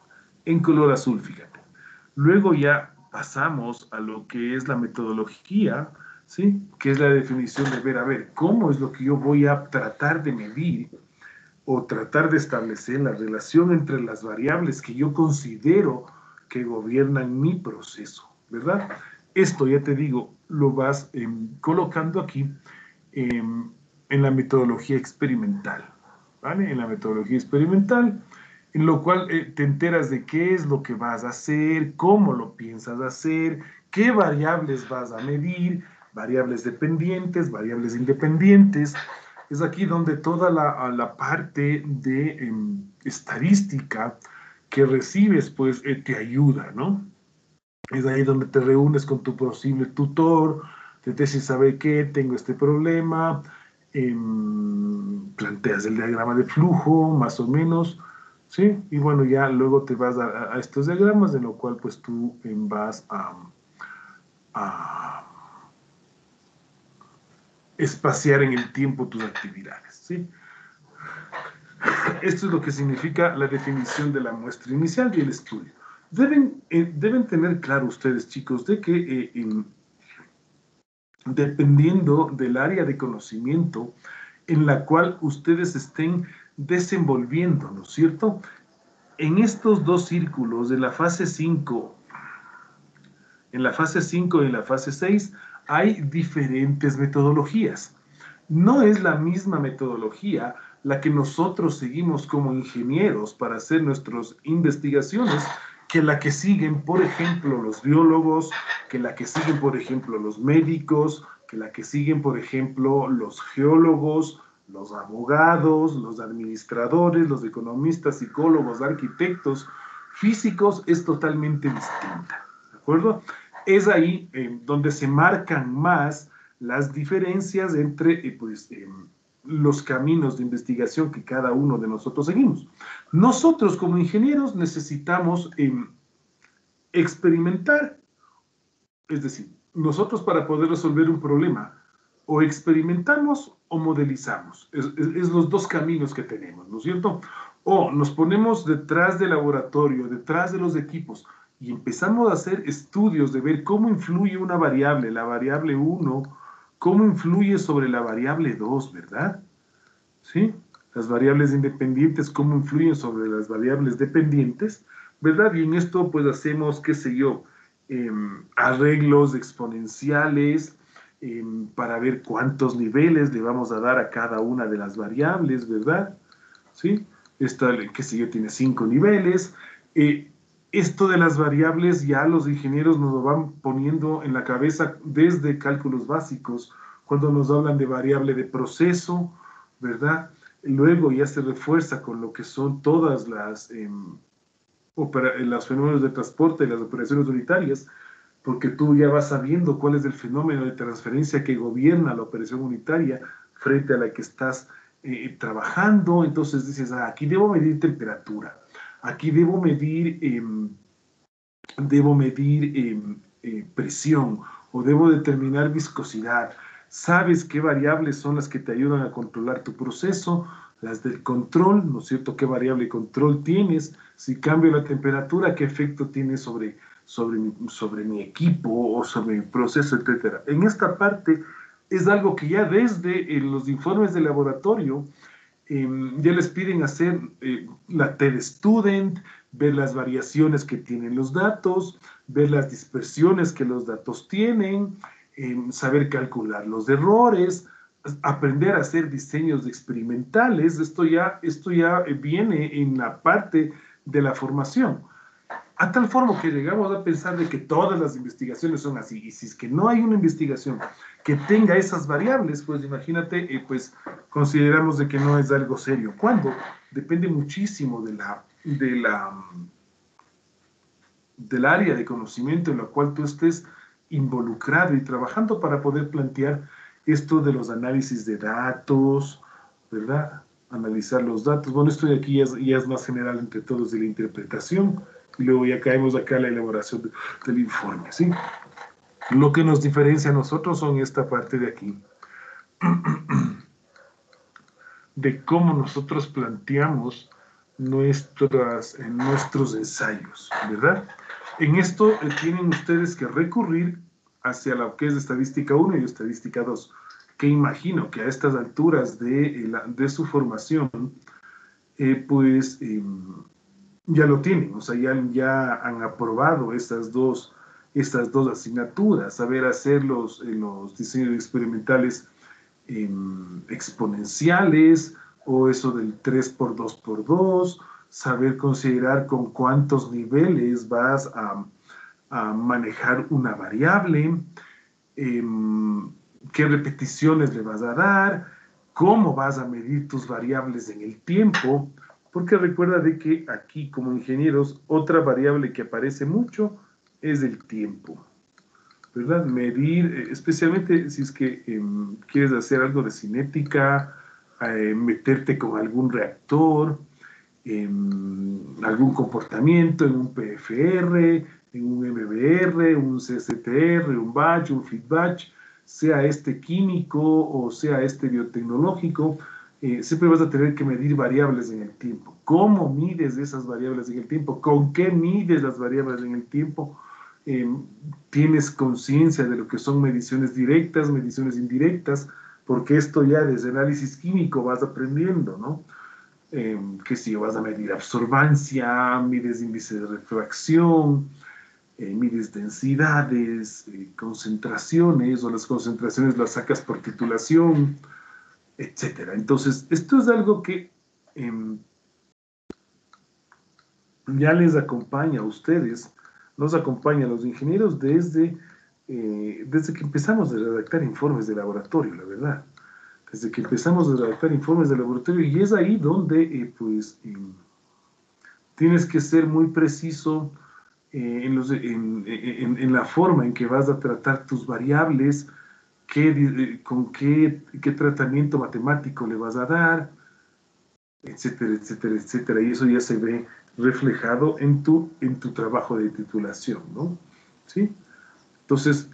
en color azul, fíjate. Luego ya pasamos a lo que es la metodología, ¿sí? Que es la definición de ver, a ver, ¿cómo es lo que yo voy a tratar de medir o tratar de establecer la relación entre las variables que yo considero que gobiernan mi proceso, ¿verdad? Esto, ya te digo, lo vas eh, colocando aquí eh, en la metodología experimental, ¿vale? En la metodología experimental, en lo cual eh, te enteras de qué es lo que vas a hacer, cómo lo piensas hacer, qué variables vas a medir, variables dependientes, variables independientes. Es aquí donde toda la, la parte de eh, estadística que recibes, pues, eh, te ayuda, ¿no? Es ahí donde te reúnes con tu posible tutor, te dices, ¿sabe qué? Tengo este problema, eh, planteas el diagrama de flujo, más o menos, ¿sí? Y bueno, ya luego te vas a, a estos diagramas, de lo cual, pues, tú eh, vas a... a espaciar en el tiempo tus actividades, ¿sí? Esto es lo que significa la definición de la muestra inicial y el estudio. Deben, eh, deben tener claro ustedes, chicos, de que eh, en, dependiendo del área de conocimiento en la cual ustedes estén desenvolviendo, ¿no es cierto? En estos dos círculos de la fase cinco, en la fase cinco y en la fase seis, hay diferentes metodologías. No es la misma metodología la que nosotros seguimos como ingenieros para hacer nuestras investigaciones que la que siguen, por ejemplo, los biólogos, que la que siguen, por ejemplo, los médicos, que la que siguen, por ejemplo, los geólogos, los abogados, los administradores, los economistas, psicólogos, arquitectos, físicos, es totalmente distinta, ¿de acuerdo? Es ahí eh, donde se marcan más las diferencias entre eh, pues, eh, los caminos de investigación que cada uno de nosotros seguimos. Nosotros como ingenieros necesitamos eh, experimentar, es decir, nosotros para poder resolver un problema o experimentamos o modelizamos. Es, es, es los dos caminos que tenemos, ¿no es cierto? O nos ponemos detrás del laboratorio, detrás de los equipos, y empezamos a hacer estudios de ver cómo influye una variable, la variable uno, cómo influye sobre la variable dos, ¿verdad? ¿Sí? Las variables independientes, cómo influyen sobre las variables dependientes, ¿verdad? Y en esto pues hacemos, qué sé yo, eh, arreglos exponenciales eh, para ver cuántos niveles le vamos a dar a cada una de las variables, ¿verdad? ¿Sí? Esta, qué sé yo, tiene cinco niveles. Eh, Esto de las variables ya los ingenieros nos lo van poniendo en la cabeza desde cálculos básicos, cuando nos hablan de variable de proceso, ¿verdad? Luego ya se refuerza con lo que son todas las, eh, los fenómenos de transporte y las operaciones unitarias, porque tú ya vas sabiendo cuál es el fenómeno de transferencia que gobierna la operación unitaria frente a la que estás eh, trabajando. Entonces dices, ah, aquí debo medir temperatura. Aquí debo medir, eh, debo medir eh, eh, presión o debo determinar viscosidad. Sabes qué variables son las que te ayudan a controlar tu proceso, las del control, ¿no es cierto? ¿Qué variable de control tienes? Si cambio la temperatura, ¿qué efecto tiene sobre, sobre, mi, sobre mi equipo o sobre mi proceso, etcétera? En esta parte es algo que ya desde eh, los informes de laboratorio Eh, ya les piden hacer eh, la T E D Student, ver las variaciones que tienen los datos, ver las dispersiones que los datos tienen, eh, saber calcular los errores, aprender a hacer diseños experimentales. Esto ya, esto ya viene en la parte de la formación. A tal forma que llegamos a pensar de que todas las investigaciones son así, y si es que no hay una investigación que tenga esas variables, pues imagínate, eh, pues consideramos de que no es algo serio. ¿Cuándo? Depende muchísimo de la, de la, del área de conocimiento en la cual tú estés involucrado y trabajando para poder plantear esto de los análisis de datos, ¿verdad? Analizar los datos. Bueno, esto de aquí ya es, ya es más general entre todos de la interpretación. Y luego ya caemos acá a la elaboración de, del informe, ¿sí? Lo que nos diferencia a nosotros son esta parte de aquí, de cómo nosotros planteamos nuestras, en nuestros ensayos, ¿verdad? En esto eh, tienen ustedes que recurrir hacia lo que es estadística uno y estadística dos, que imagino que a estas alturas de, eh, la, de su formación, eh, pues eh, ya lo tienen, o sea, ya, ya han aprobado estas dos, estas dos asignaturas, saber hacer los, eh, los diseños experimentales eh, exponenciales, o eso del tres por dos por dos, saber considerar con cuántos niveles vas a, a manejar una variable, eh, qué repeticiones le vas a dar, cómo vas a medir tus variables en el tiempo, porque recuerda de que aquí como ingenieros otra variable que aparece mucho es el tiempo, ¿verdad? Medir, especialmente si es que eh, quieres hacer algo de cinética, eh, meterte con algún reactor, eh, algún comportamiento en un P F R, en un M B R, un C S T R, un batch, un feedback, sea este químico o sea este biotecnológico, eh, siempre vas a tener que medir variables en el tiempo. ¿Cómo mides esas variables en el tiempo? ¿Con qué mides las variables en el tiempo? Eh, tienes conciencia de lo que son mediciones directas, mediciones indirectas, porque esto ya desde análisis químico vas aprendiendo, ¿no? Eh, que si vas a medir absorbancia, mides índice de refracción, eh, mides densidades, eh, concentraciones, o las concentraciones las sacas por titulación, etcétera. Entonces, esto es algo que eh, ya les acompaña a ustedes, nos acompaña a los ingenieros desde, eh, desde que empezamos a redactar informes de laboratorio, la verdad. Desde que empezamos a redactar informes de laboratorio, y es ahí donde, eh, pues, eh, tienes que ser muy preciso eh, en, los, en, en, en la forma en que vas a tratar tus variables, qué, con qué, qué tratamiento matemático le vas a dar, etcétera, etcétera, etcétera. Y eso ya se ve reflejado en tu, en tu trabajo de titulación, ¿no? ¿Sí? Entonces,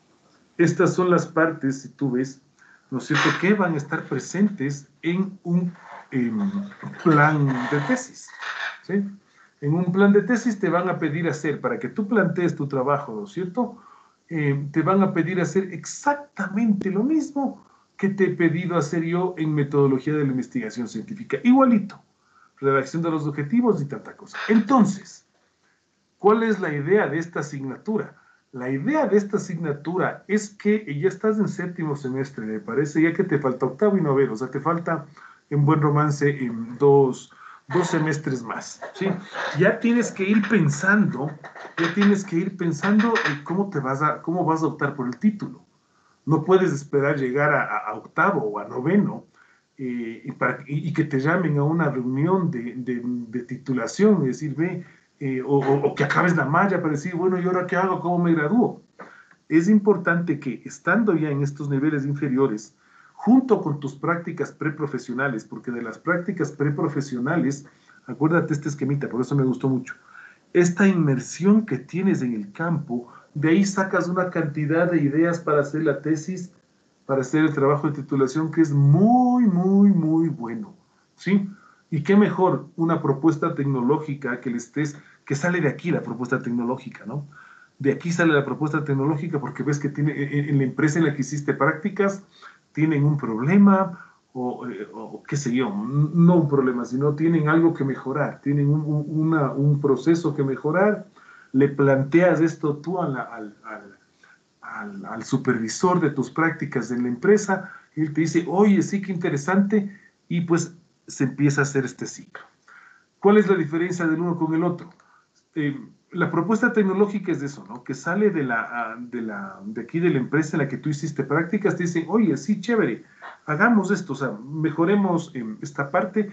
estas son las partes, si tú ves, ¿no es cierto?, que van a estar presentes en un en plan de tesis, ¿sí? En un plan de tesis te van a pedir hacer, para que tú plantees tu trabajo, ¿no es cierto?, eh, te van a pedir hacer exactamente lo mismo que te he pedido hacer yo en metodología de la investigación científica, igualito, redacción de los objetivos y tanta cosa. Entonces, ¿cuál es la idea de esta asignatura? La idea de esta asignatura es que ya estás en séptimo semestre, me parece, ya que te falta octavo y noveno, o sea, te falta en buen romance en dos, dos semestres más, ¿sí? Ya tienes que ir pensando, ya tienes que ir pensando en cómo, te vas a, cómo vas a optar por el título. No puedes esperar llegar a, a octavo o a noveno eh, y, para, y, y que te llamen a una reunión de, de, de titulación y decir, ve, eh, o, o, o que acabes la malla para decir, bueno, ¿y ahora qué hago? ¿Cómo me gradúo? Es importante que, estando ya en estos niveles inferiores, junto con tus prácticas preprofesionales, porque de las prácticas preprofesionales, acuérdate este esquemita, por eso me gustó mucho, esta inmersión que tienes en el campo, de ahí sacas una cantidad de ideas para hacer la tesis, para hacer el trabajo de titulación, que es muy, muy, muy bueno, ¿sí? Y qué mejor una propuesta tecnológica que le estés, que sale de aquí la propuesta tecnológica, ¿no? De aquí sale la propuesta tecnológica porque ves que tiene, en la empresa en la que hiciste prácticas, tienen un problema, o, o qué sé yo, no un problema, sino tienen algo que mejorar, tienen un, un, una, un proceso que mejorar, le planteas esto tú a la, al, al, al, al supervisor de tus prácticas en la empresa, y él te dice, oye, sí, qué interesante, y pues se empieza a hacer este ciclo. ¿Cuál es la diferencia del uno con el otro? Eh, la propuesta tecnológica es de eso, ¿no? Que sale de, la, de, la, de aquí de la empresa en la que tú hiciste prácticas, te dicen, oye, sí, chévere, hagamos esto, o sea, mejoremos eh, esta parte.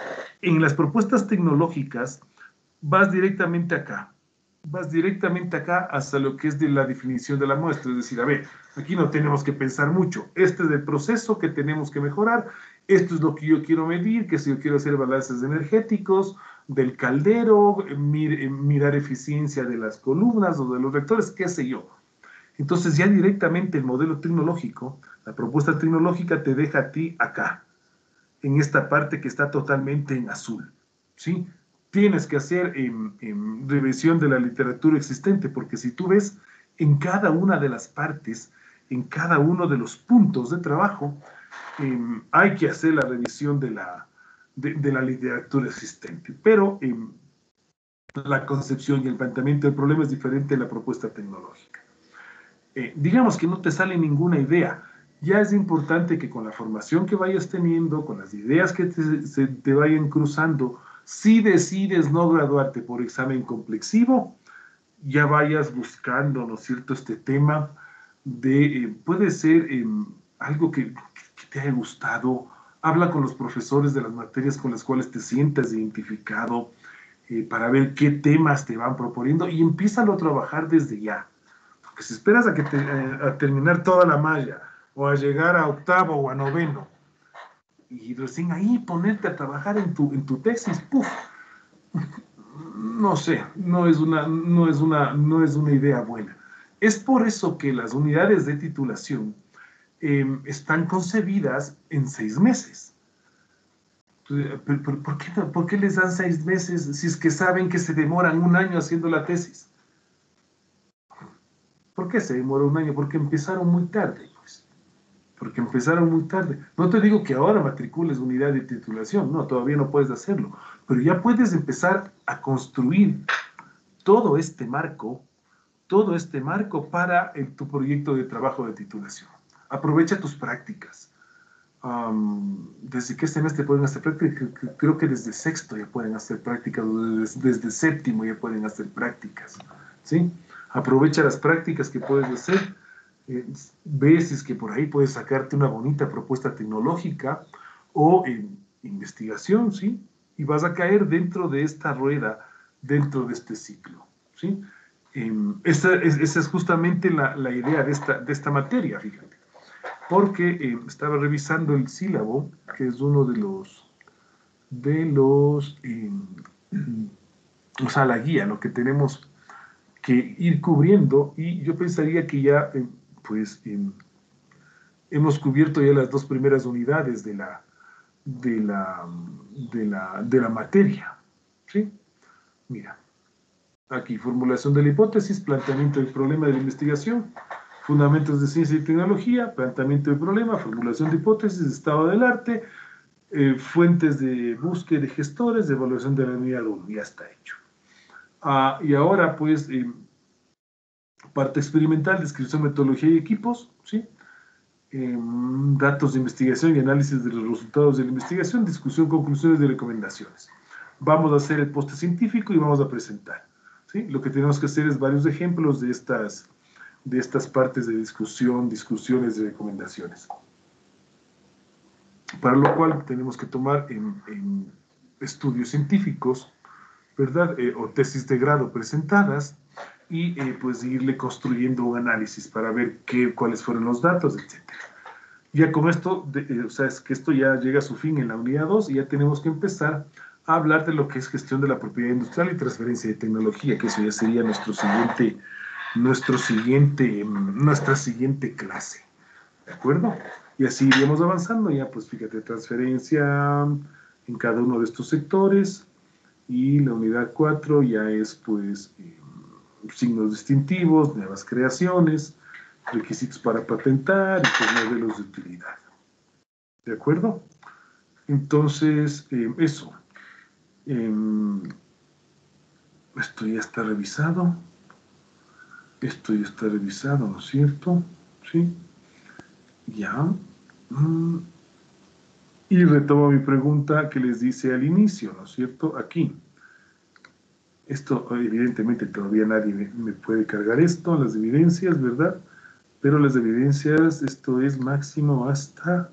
En las propuestas tecnológicas vas directamente acá, vas directamente acá hasta lo que es de la definición de la muestra, es decir, a ver, aquí no tenemos que pensar mucho, este es el proceso que tenemos que mejorar, esto es lo que yo quiero medir, que si yo quiero hacer balances energéticos del caldero, mir, mirar eficiencia de las columnas o de los reactores, qué sé yo. Entonces ya directamente el modelo tecnológico, la propuesta tecnológica te deja a ti acá, en esta parte que está totalmente en azul, ¿sí? Tienes que hacer eh, eh, revisión de la literatura existente, porque si tú ves en cada una de las partes, en cada uno de los puntos de trabajo, eh, hay que hacer la revisión de la, de, de la literatura existente. Pero eh, la concepción y el planteamiento del problema es diferente a la propuesta tecnológica. Eh, digamos que no te sale ninguna idea. Ya es importante que con la formación que vayas teniendo, con las ideas que te, se te vayan cruzando, si decides no graduarte por examen complexivo, ya vayas buscando, ¿no es cierto?, este tema de, eh, puede ser eh, algo que, que te haya gustado, habla con los profesores de las materias con las cuales te sientas identificado, eh, para ver qué temas te van proponiendo y empiézalo a trabajar desde ya. Porque si esperas a, que te, eh, a terminar toda la malla o a llegar a octavo o a noveno y recién ahí ponerte a trabajar en tu, en tu tesis, ¡puf! No sé, no es, una, no, es una, no es una idea buena. Es por eso que las unidades de titulación eh, están concebidas en seis meses. ¿Por, por, por, qué, ¿Por qué les dan seis meses si es que saben que se demoran un año haciendo la tesis? ¿Por qué se demora un año? Porque empezaron muy tarde, pues. Porque empezaron muy tarde. No te digo que ahora matricules unidad de titulación, no, todavía no puedes hacerlo, pero ya puedes empezar a construir todo este marco, todo este marco para el, tu proyecto de trabajo de titulación. Aprovecha tus prácticas. Um, ¿Desde qué semestre pueden hacer prácticas? Creo que desde sexto ya pueden hacer prácticas, desde, desde séptimo ya pueden hacer prácticas, ¿sí? Aprovecha las prácticas que puedes hacer, eh, ves si es que por ahí puedes sacarte una bonita propuesta tecnológica o en investigación, ¿sí? Y vas a caer dentro de esta rueda, dentro de este ciclo, ¿sí? Eh, esa, es, esa es justamente la, la idea de esta, de esta materia, fíjate. Porque eh, estaba revisando el sílabo, que es uno de los, de los, eh, o sea, la guía, lo que tenemos que ir cubriendo, y yo pensaría que ya, eh, pues, eh, hemos cubierto ya las dos primeras unidades de la, de la, de la, de la materia, ¿sí? Mira, aquí, formulación de la hipótesis, planteamiento del problema de la investigación, fundamentos de ciencia y tecnología, planteamiento del problema, formulación de hipótesis, estado del arte, eh, fuentes de búsqueda de gestores, de evaluación de la unidad uno, ya está hecho. Ah, y ahora, pues, eh, parte experimental, descripción, metodología y equipos, ¿sí? Eh, datos de investigación y análisis de los resultados de la investigación, discusión, conclusiones y recomendaciones. Vamos a hacer el poste científico y vamos a presentar, ¿sí? Lo que tenemos que hacer es varios ejemplos de estas, de estas partes de discusión, discusiones y recomendaciones. Para lo cual tenemos que tomar en, en estudios científicos, ¿verdad? Eh, o tesis de grado presentadas, y eh, pues irle construyendo un análisis para ver qué, cuáles fueron los datos, etcétera. Ya con esto, de, eh, o sea, es que esto ya llega a su fin en la unidad dos y ya tenemos que empezar a hablar de lo que es gestión de la propiedad industrial y transferencia de tecnología, que eso ya sería nuestro siguiente, nuestro siguiente, nuestra siguiente clase, ¿de acuerdo? Y así iríamos avanzando ya, pues fíjate, transferencia en cada uno de estos sectores, y la unidad cuatro ya es, pues, eh, signos distintivos, nuevas creaciones, requisitos para patentar y pues modelos de utilidad. ¿De acuerdo? Entonces, eh, eso. Eh, esto ya está revisado. Esto ya está revisado, ¿no es cierto? Sí. Ya. Mm. Y retomo mi pregunta que les dice al inicio, ¿no es cierto? Aquí. Esto, evidentemente, todavía nadie me, me puede cargar esto, las evidencias, ¿verdad? Pero las evidencias, esto es máximo hasta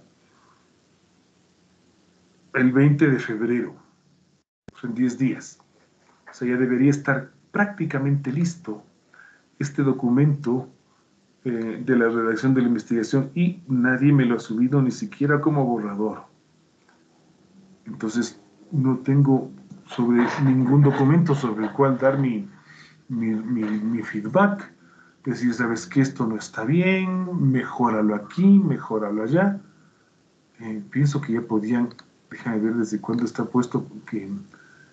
el veinte de febrero, en diez días. O sea, ya debería estar prácticamente listo este documento eh, de la redacción de la investigación y nadie me lo ha subido ni siquiera como borrador. Entonces, no tengo sobre ningún documento sobre el cual dar mi, mi, mi, mi feedback, decir, sabes que esto no está bien, mejóralo aquí, mejóralo allá. Eh, pienso que ya podían, déjame ver desde cuándo está puesto, porque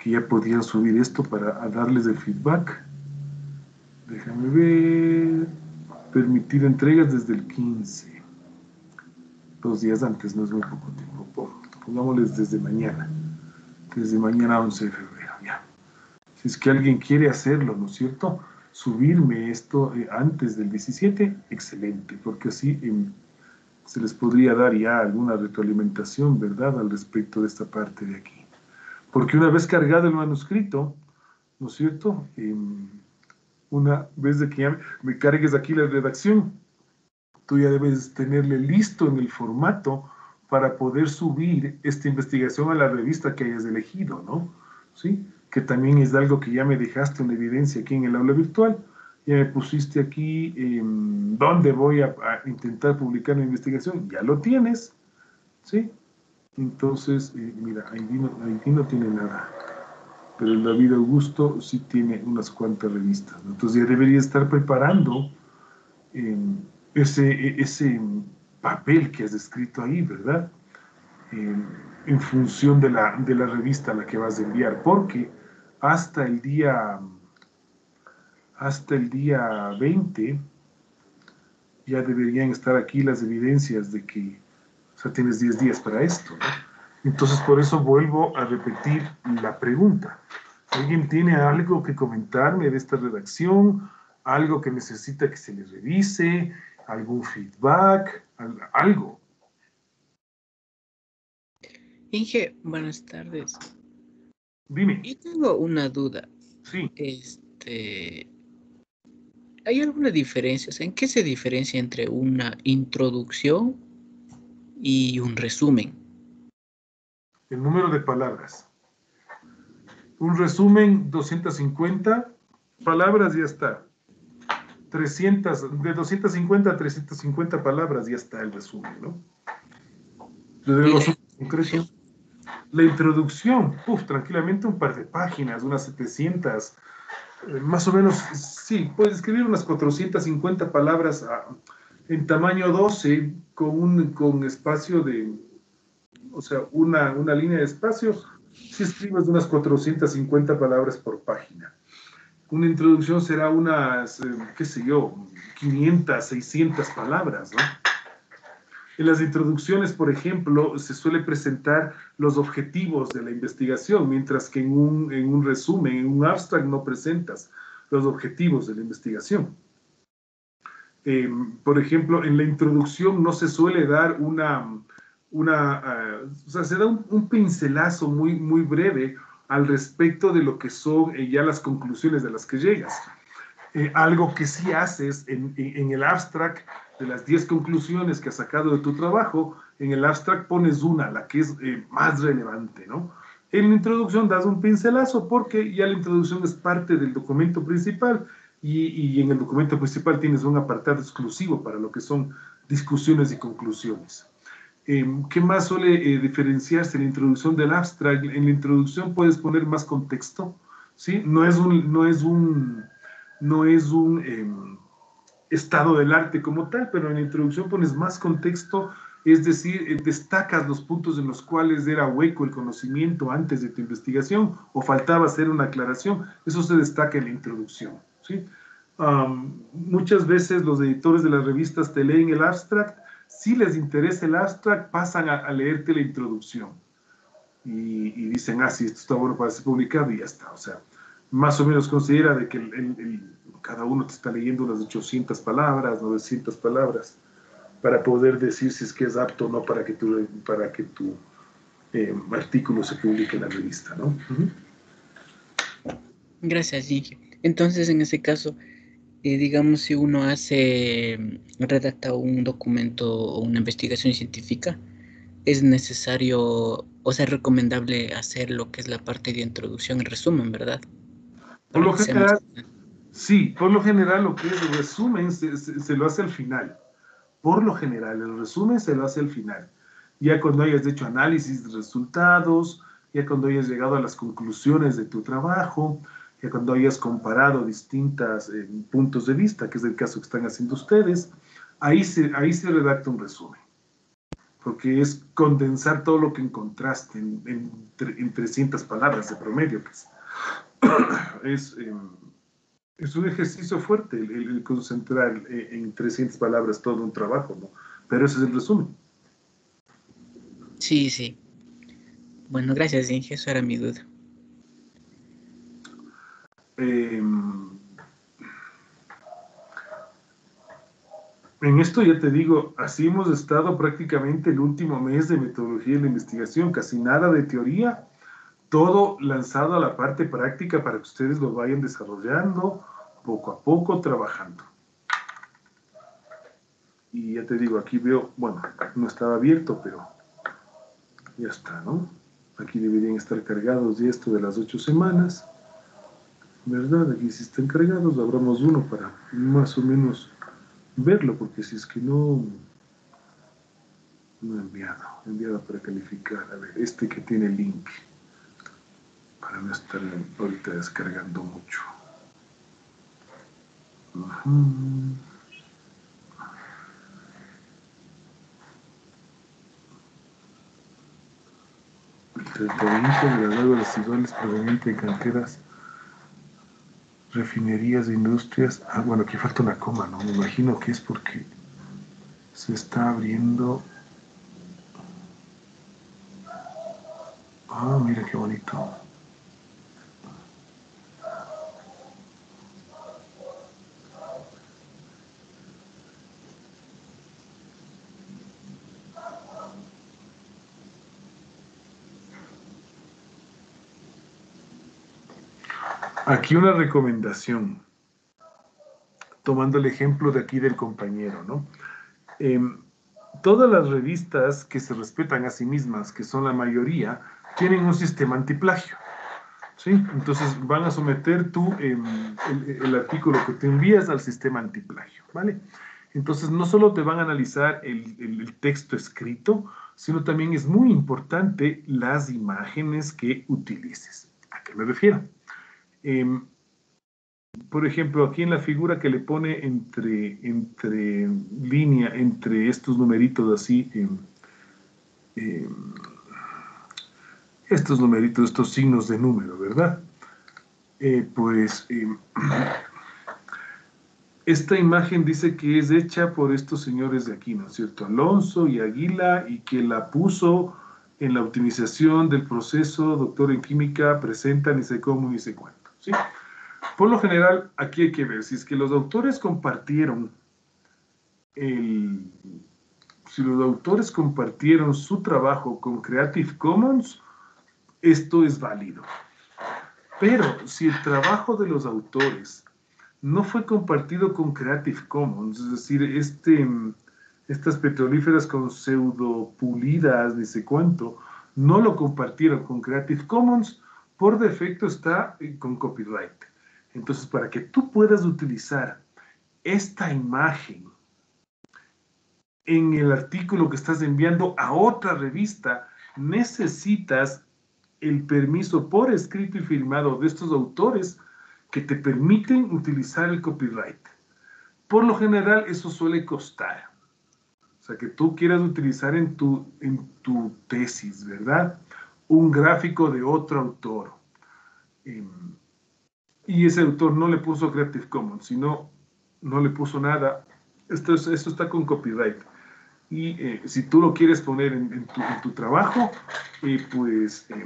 que ya podían subir esto para darles el feedback. Déjame ver. Permitir entregas desde el quince. Dos días antes, no es muy poco tiempo. Pongámosles desde mañana. Desde mañana once de febrero, ya. Si es que alguien quiere hacerlo, ¿no es cierto? Subirme esto eh, antes del diecisiete, excelente, porque así eh, se les podría dar ya alguna retroalimentación, ¿verdad?, al respecto de esta parte de aquí. Porque una vez cargado el manuscrito, ¿no es cierto?, eh, una vez de que ya me cargues aquí la redacción, tú ya debes tenerle listo en el formato para poder subir esta investigación a la revista que hayas elegido, ¿no? ¿Sí? Que también es algo que ya me dejaste en evidencia aquí en el aula virtual. Ya me pusiste aquí eh, dónde voy a, a intentar publicar la investigación. Ya lo tienes, ¿sí? Entonces, eh, mira, ahí no, ahí no tiene nada. Pero el David Augusto sí tiene unas cuantas revistas, ¿no? Entonces ya debería estar preparando eh, ese, ese papel que has escrito ahí, ¿verdad? Eh, en función de la, de la revista a la que vas a enviar, porque hasta el día hasta el día veinte ya deberían estar aquí las evidencias de que, o sea, tienes diez días para esto, ¿no? Entonces, por eso vuelvo a repetir la pregunta. ¿Alguien tiene algo que comentarme de esta redacción? ¿Algo que necesita que se le revise? ¿Algún feedback? ¿Algo? Inge, buenas tardes. Dime. Yo tengo una duda. Sí. Este, ¿hay alguna diferencia? O sea, ¿en qué se diferencia entre una introducción y un resumen? El número de palabras. Un resumen, doscientas cincuenta palabras y ya está. trescientas, de doscientas cincuenta a trescientas cincuenta palabras ya está el resumen, ¿no? De los concretos. La introducción, uf, tranquilamente un par de páginas, unas setecientas, eh, más o menos, sí, puedes escribir unas cuatrocientas cincuenta palabras a, en tamaño doce, con un con espacio de, o sea, una, una línea de espacio, si escribes unas cuatrocientas cincuenta palabras por página. Una introducción será unas, eh, qué sé yo, quinientas, seiscientas palabras, ¿no? En las introducciones, por ejemplo, se suele presentar los objetivos de la investigación, mientras que en un, en un resumen, en un abstract, no presentas los objetivos de la investigación. Eh, por ejemplo, en la introducción no se suele dar una, una uh, o sea, se da un, un pincelazo muy, muy breve al respecto de lo que son eh, ya las conclusiones de las que llegas. Eh, algo que sí haces en, en, en el abstract, de las diez conclusiones que has sacado de tu trabajo, en el abstract pones una, la que es eh, más relevante, ¿no? En la introducción das un pincelazo porque ya la introducción es parte del documento principal y, y en el documento principal tienes un apartado exclusivo para lo que son discusiones y conclusiones. Eh, ¿Qué más suele eh, diferenciarse en la introducción del abstract? En la introducción puedes poner más contexto, ¿sí? No es un... No es un no es un eh, estado del arte como tal, pero en la introducción pones más contexto, es decir, eh, destacas los puntos en los cuales era hueco el conocimiento antes de tu investigación o faltaba hacer una aclaración, eso se destaca en la introducción, ¿sí? Um, muchas veces los editores de las revistas te leen el abstract, si les interesa el abstract, pasan a, a leerte la introducción y, y dicen, ah, sí, esto está bueno para ser publicado y ya está, o sea, más o menos considera de que el, el, el, cada uno te está leyendo unas ochocientas palabras, novecientas palabras, para poder decir si es que es apto o no para que tu, para que tu eh, artículo se publique en la revista, ¿no? Uh-huh. Gracias, Inge. Entonces, en ese caso, eh, digamos, si uno hace, redacta un documento o una investigación científica, es necesario, o sea, es recomendable hacer lo que es la parte de introducción y resumen, ¿verdad? Por lo general, sí, por lo general lo que es el resumen se, se, se lo hace al final. Por lo general, el resumen se lo hace al final. Ya cuando hayas hecho análisis de resultados, ya cuando hayas llegado a las conclusiones de tu trabajo, ya cuando hayas comparado distintos eh, puntos de vista, que es el caso que están haciendo ustedes, ahí se, ahí se redacta un resumen. porque es condensar todo lo que encontraste en, en, en trescientas palabras de promedio. Pues. Es, eh, es un ejercicio fuerte el, el concentrar en trescientas palabras todo un trabajo, ¿no? Pero ese es el resumen. Sí, sí. Bueno, gracias, Inge, eso era mi duda. Eh, en esto ya te digo, así hemos estado prácticamente el último mes de metodología de la investigación, casi nada de teoría, todo lanzado a la parte práctica para que ustedes lo vayan desarrollando poco a poco, trabajando. Y ya te digo, aquí veo, bueno, no estaba abierto, pero ya está, ¿no? Aquí deberían estar cargados ya esto de las ocho semanas, ¿verdad? Aquí sí están cargados, abramos uno para más o menos verlo, porque si es que no, no he enviado, he enviado para calificar, a ver, este que tiene link, para no estar ahorita descargando mucho. Uh-huh. El tratamiento de las aguas residuales provenientes de canteras, refinerías e industrias. Ah, bueno, aquí falta una coma, ¿no? Me imagino que es porque se está abriendo. Ah, mira qué bonito. Aquí una recomendación, tomando el ejemplo de aquí del compañero, ¿no? Eh, todas las revistas que se respetan a sí mismas, que son la mayoría, tienen un sistema antiplagio, ¿sí? Entonces van a someter tú eh, el, el artículo que te envías al sistema antiplagio, ¿vale? Entonces no solo te van a analizar el, el, el texto escrito, sino también es muy importante las imágenes que utilices. ¿A qué me refiero? Eh, por ejemplo, aquí en la figura que le pone entre, entre línea, entre estos numeritos así, eh, eh, estos numeritos, estos signos de número, ¿verdad? Eh, pues eh, esta imagen dice que es hecha por estos señores de aquí, ¿no es cierto? Alonso y Aguila, y que la puso en la optimización del proceso, doctor en química, presenta ni sé cómo ni sé cuánto, ¿sí? Por lo general, aquí hay que ver, si es que los autores compartieron el, si los autores compartieron su trabajo con Creative Commons, esto es válido. Pero si el trabajo de los autores no fue compartido con Creative Commons, es decir, este, estas petrolíferas con pseudo pulidas, ni sé cuánto, no lo compartieron con Creative Commons, por defecto está con copyright. Entonces, para que tú puedas utilizar esta imagen en el artículo que estás enviando a otra revista, necesitas el permiso por escrito y firmado de estos autores que te permiten utilizar el copyright. Por lo general, eso suele costar. O sea, que tú quieras utilizar en tu, en tu tesis, ¿verdad? Un gráfico de otro autor. Eh, y ese autor no le puso Creative Commons, sino no le puso nada. Esto, es, esto está con copyright. Y eh, si tú lo quieres poner en, en, tu, en tu trabajo, eh, pues eh,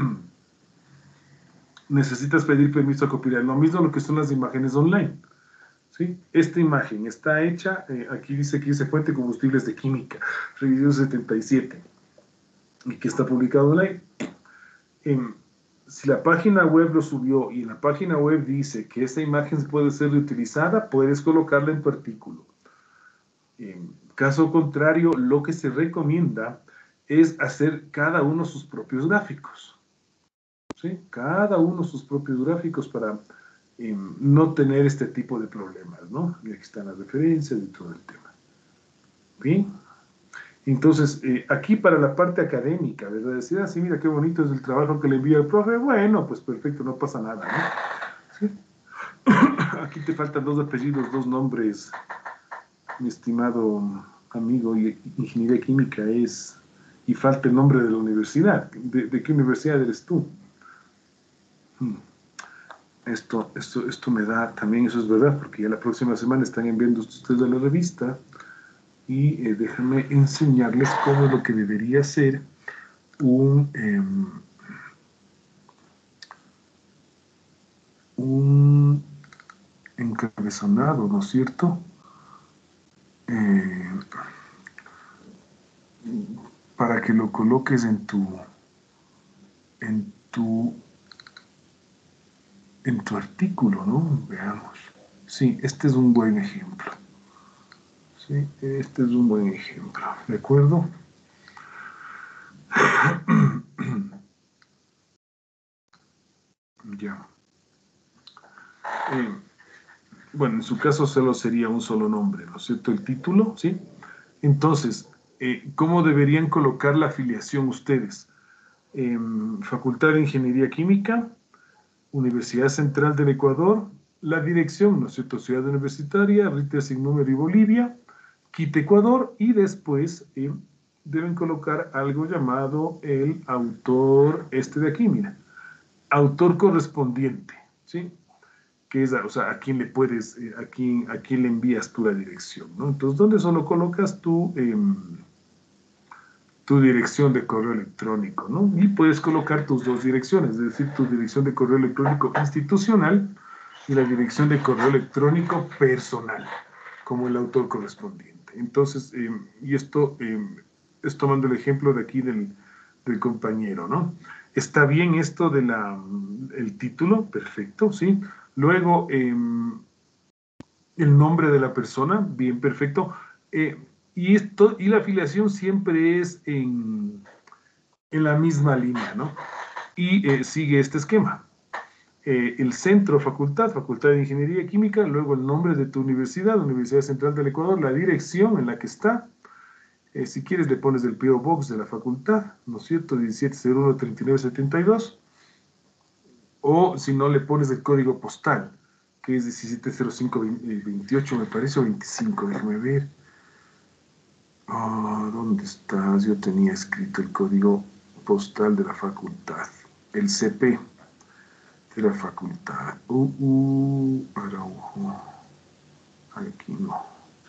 necesitas pedir permiso a copyright. Lo mismo lo que son las imágenes online. ¿Sí? Esta imagen está hecha, eh, aquí dice que dice Fuente Combustibles de Química, revisión setenta y siete, y que está publicado online. Eh, si la página web lo subió y en la página web dice que esta imagen puede ser reutilizada, puedes colocarla en tu artículo. En caso contrario, lo que se recomienda es hacer cada uno sus propios gráficos. ¿Sí? Cada uno sus propios gráficos para eh, no tener este tipo de problemas, ¿no? Y aquí están las referencias y todo el tema. Bien. Entonces, eh, aquí para la parte académica, ¿verdad? Decir, ah, sí, mira qué bonito es el trabajo que le envía el profe. Bueno, pues perfecto, no pasa nada, ¿no? ¿Sí? Aquí te faltan dos apellidos, dos nombres, mi estimado amigo, y ingeniería química es, y falta el nombre de la universidad. ¿De, de qué universidad eres tú? Hmm. Esto, esto, esto me da, también eso es verdad, porque ya la próxima semana están enviando ustedes a la revista, y eh, déjame enseñarles cómo es lo que debería ser un, eh, un encabezonado, ¿no es cierto? Eh, para que lo coloques en tu en tu en tu artículo, ¿no? Veamos. Sí, este es un buen ejemplo. Sí, este es un buen ejemplo, ¿de acuerdo? Ya. Eh, bueno, en su caso solo sería un solo nombre, ¿no es cierto? El título, ¿sí? Entonces, eh, ¿cómo deberían colocar la afiliación ustedes? Eh, Facultad de Ingeniería Química, Universidad Central del Ecuador, la dirección, ¿no es cierto? Ciudad Universitaria, Rita sin número y Bolivia, Quito, Ecuador, y después eh, deben colocar algo llamado el autor, este de aquí, mira, autor correspondiente, ¿sí? Que es, o sea, a quién le puedes, eh, a, quién, a quién le envías tú la dirección, ¿no? Entonces, ¿dónde solo colocas tu, eh, tu dirección de correo electrónico, ¿no? Y puedes colocar tus dos direcciones, es decir, tu dirección de correo electrónico institucional y la dirección de correo electrónico personal, como el autor correspondiente. Entonces, eh, y esto eh, es tomando el ejemplo de aquí del, del compañero, ¿no? Está bien esto del el título, perfecto, ¿sí? Luego, eh, el nombre de la persona, bien, perfecto. Eh, y, esto, y la afiliación siempre es en, en la misma línea, ¿no? Y eh, sigue este esquema. Eh, el centro, facultad, Facultad de Ingeniería Química, luego el nombre de tu universidad, Universidad Central del Ecuador, la dirección en la que está. Eh, si quieres le pones el P O Box de la facultad, ¿no es cierto? diecisiete cero uno, treinta y nueve setenta y dos. O si no, le pones el código postal, que es diecisiete cero cinco veintiocho, me parece, o veinticinco, déjame ver. Oh, ¿dónde estás? Yo tenía escrito el código postal de la facultad, el C P de la facultad. Uh, uh, Araujo. Aquí no.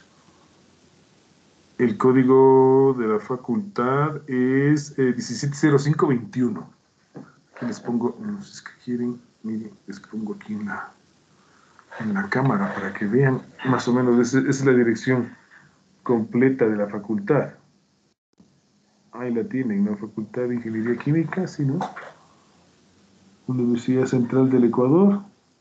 El código de la facultad es eh, diecisiete cero cinco veintiuno. Les pongo, no sé si es que quieren, miren, les pongo aquí en la, en la cámara para que vean más o menos, esa, esa es la dirección completa de la facultad. Ahí la tienen, ¿no? Facultad de Ingeniería Química, ¿sí, no? Universidad Central del Ecuador.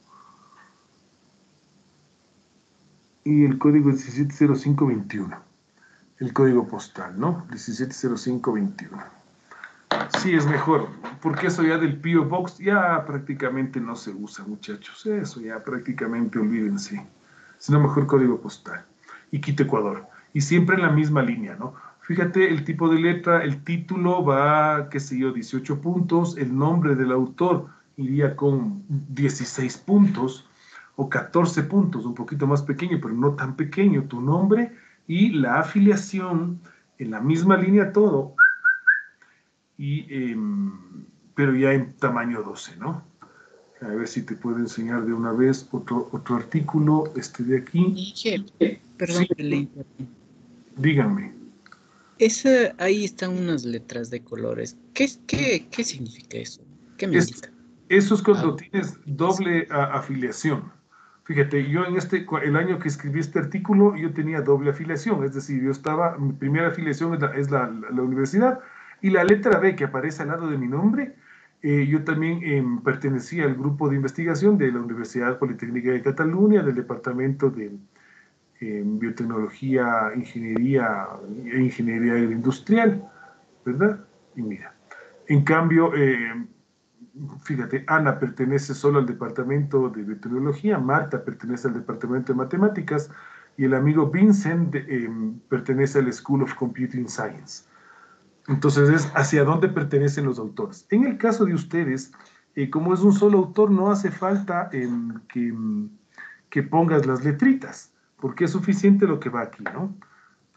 Y el código es diecisiete cero cinco veintiuno. El código postal, ¿no? diecisiete cero cinco veintiuno. Sí, es mejor, porque eso ya del P O Box ya prácticamente no se usa, muchachos. Eso ya prácticamente olvídense. Sino mejor código postal. Y Quito, Ecuador. Y siempre en la misma línea, ¿no? Fíjate, el tipo de letra, el título va, qué sé yo, dieciocho puntos, el nombre del autor iría con dieciséis puntos o catorce puntos, un poquito más pequeño, pero no tan pequeño, tu nombre y la afiliación en la misma línea todo, y, eh, pero ya en tamaño doce, ¿no? A ver si te puedo enseñar de una vez otro, otro artículo, este de aquí. Miguel, perdón Sí, que le interrumpa. díganme. Esa, ahí están unas letras de colores. ¿Qué, qué, qué significa eso? ¿Qué me Es, indica? eso es cuando Ah, tienes doble a, afiliación. Fíjate, yo en este, el año que escribí este artículo, yo tenía doble afiliación, es decir, yo estaba, mi primera afiliación es la, es la, la, la universidad, y la letra B que aparece al lado de mi nombre, eh, yo también eh, pertenecía al grupo de investigación de la Universidad Politécnica de Cataluña, del Departamento de eh, Biotecnología, Ingeniería e Ingeniería Industrial, ¿verdad? Y mira, en cambio, eh, fíjate, Ana pertenece solo al departamento de biotecnología, Marta pertenece al departamento de matemáticas y el amigo Vincent de, eh, pertenece al School of Computing Science. Entonces es hacia dónde pertenecen los autores. En el caso de ustedes, eh, como es un solo autor, no hace falta eh, que, que pongas las letritas, porque es suficiente lo que va aquí, ¿no?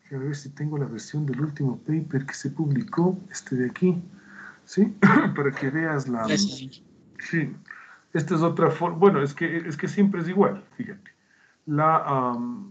A ver si tengo la versión del último paper que se publicó, este de aquí, ¿sí? Para que veas la... Gracias. Sí, esta es otra forma, bueno, es que, es que siempre es igual, fíjate. La, um,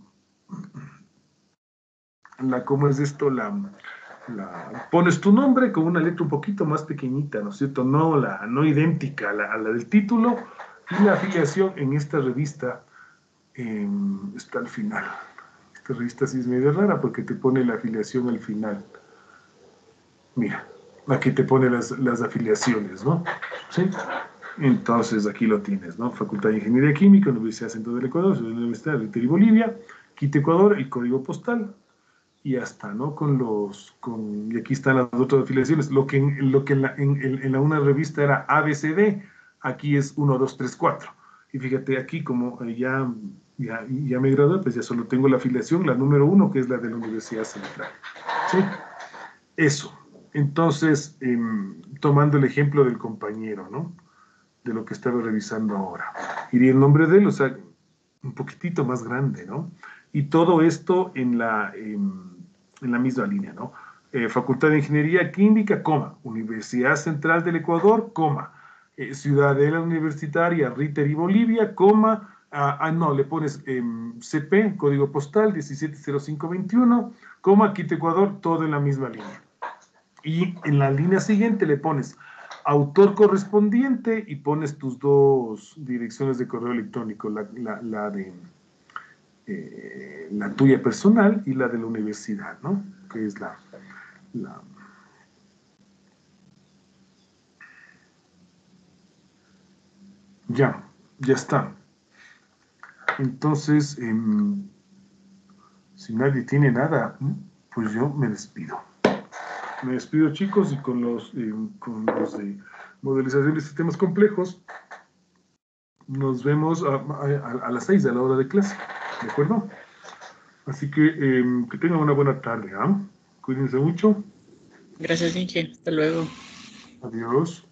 la, ¿cómo es esto? La, la, pones tu nombre con una letra un poquito más pequeñita, ¿no es cierto? No, la, no idéntica a la, a la del título, y la afiliación en esta revista eh, está al final. Esta revista sí es medio rara porque te pone la afiliación al final. Mira, aquí te pone las, las afiliaciones, ¿no? ¿Sí? Entonces aquí lo tienes, ¿no? Facultad de Ingeniería Química, Universidad Centro del Ecuador, Universidad de Ríter y Bolivia, Quito, Ecuador, el código postal, y ya está, ¿no? Con los, con, y aquí están las otras afiliaciones. Lo que en, lo que en, la, en, en la una revista era A B C D, aquí es uno, dos, tres, cuatro. Y fíjate, aquí como ya, ya, ya me gradué, pues ya solo tengo la afiliación, la número uno, que es la de la Universidad Central. ¿Sí? Eso. Entonces, eh, tomando el ejemplo del compañero, ¿no? De lo que estaba revisando ahora. Y el nombre de él, o sea, un poquitito más grande, ¿no? Y todo esto en la, eh, en la misma línea, ¿no? Eh, Facultad de Ingeniería Química, coma, Universidad Central del Ecuador, coma, eh, Ciudadela Universitaria, Ríter y Bolivia, coma, ah, ah, no, le pones eh, C P, código postal diecisiete cero cinco veintiuno, coma, Quito, Ecuador, todo en la misma línea. Y en la línea siguiente le pones autor correspondiente y pones tus dos direcciones de correo electrónico, la, la, la de eh, la tuya personal y la de la universidad, ¿no? Que es la, la ya, ya está. Entonces, eh, si nadie tiene nada, pues yo me despido. Me despido, chicos, y con los, eh, con los de modelización de sistemas complejos, nos vemos a, a, a las seis a la hora de clase, ¿de acuerdo? Así que eh, que tengan una buena tarde, ¿ah? ¿eh? Cuídense mucho. Gracias, Inge. Hasta luego. Adiós.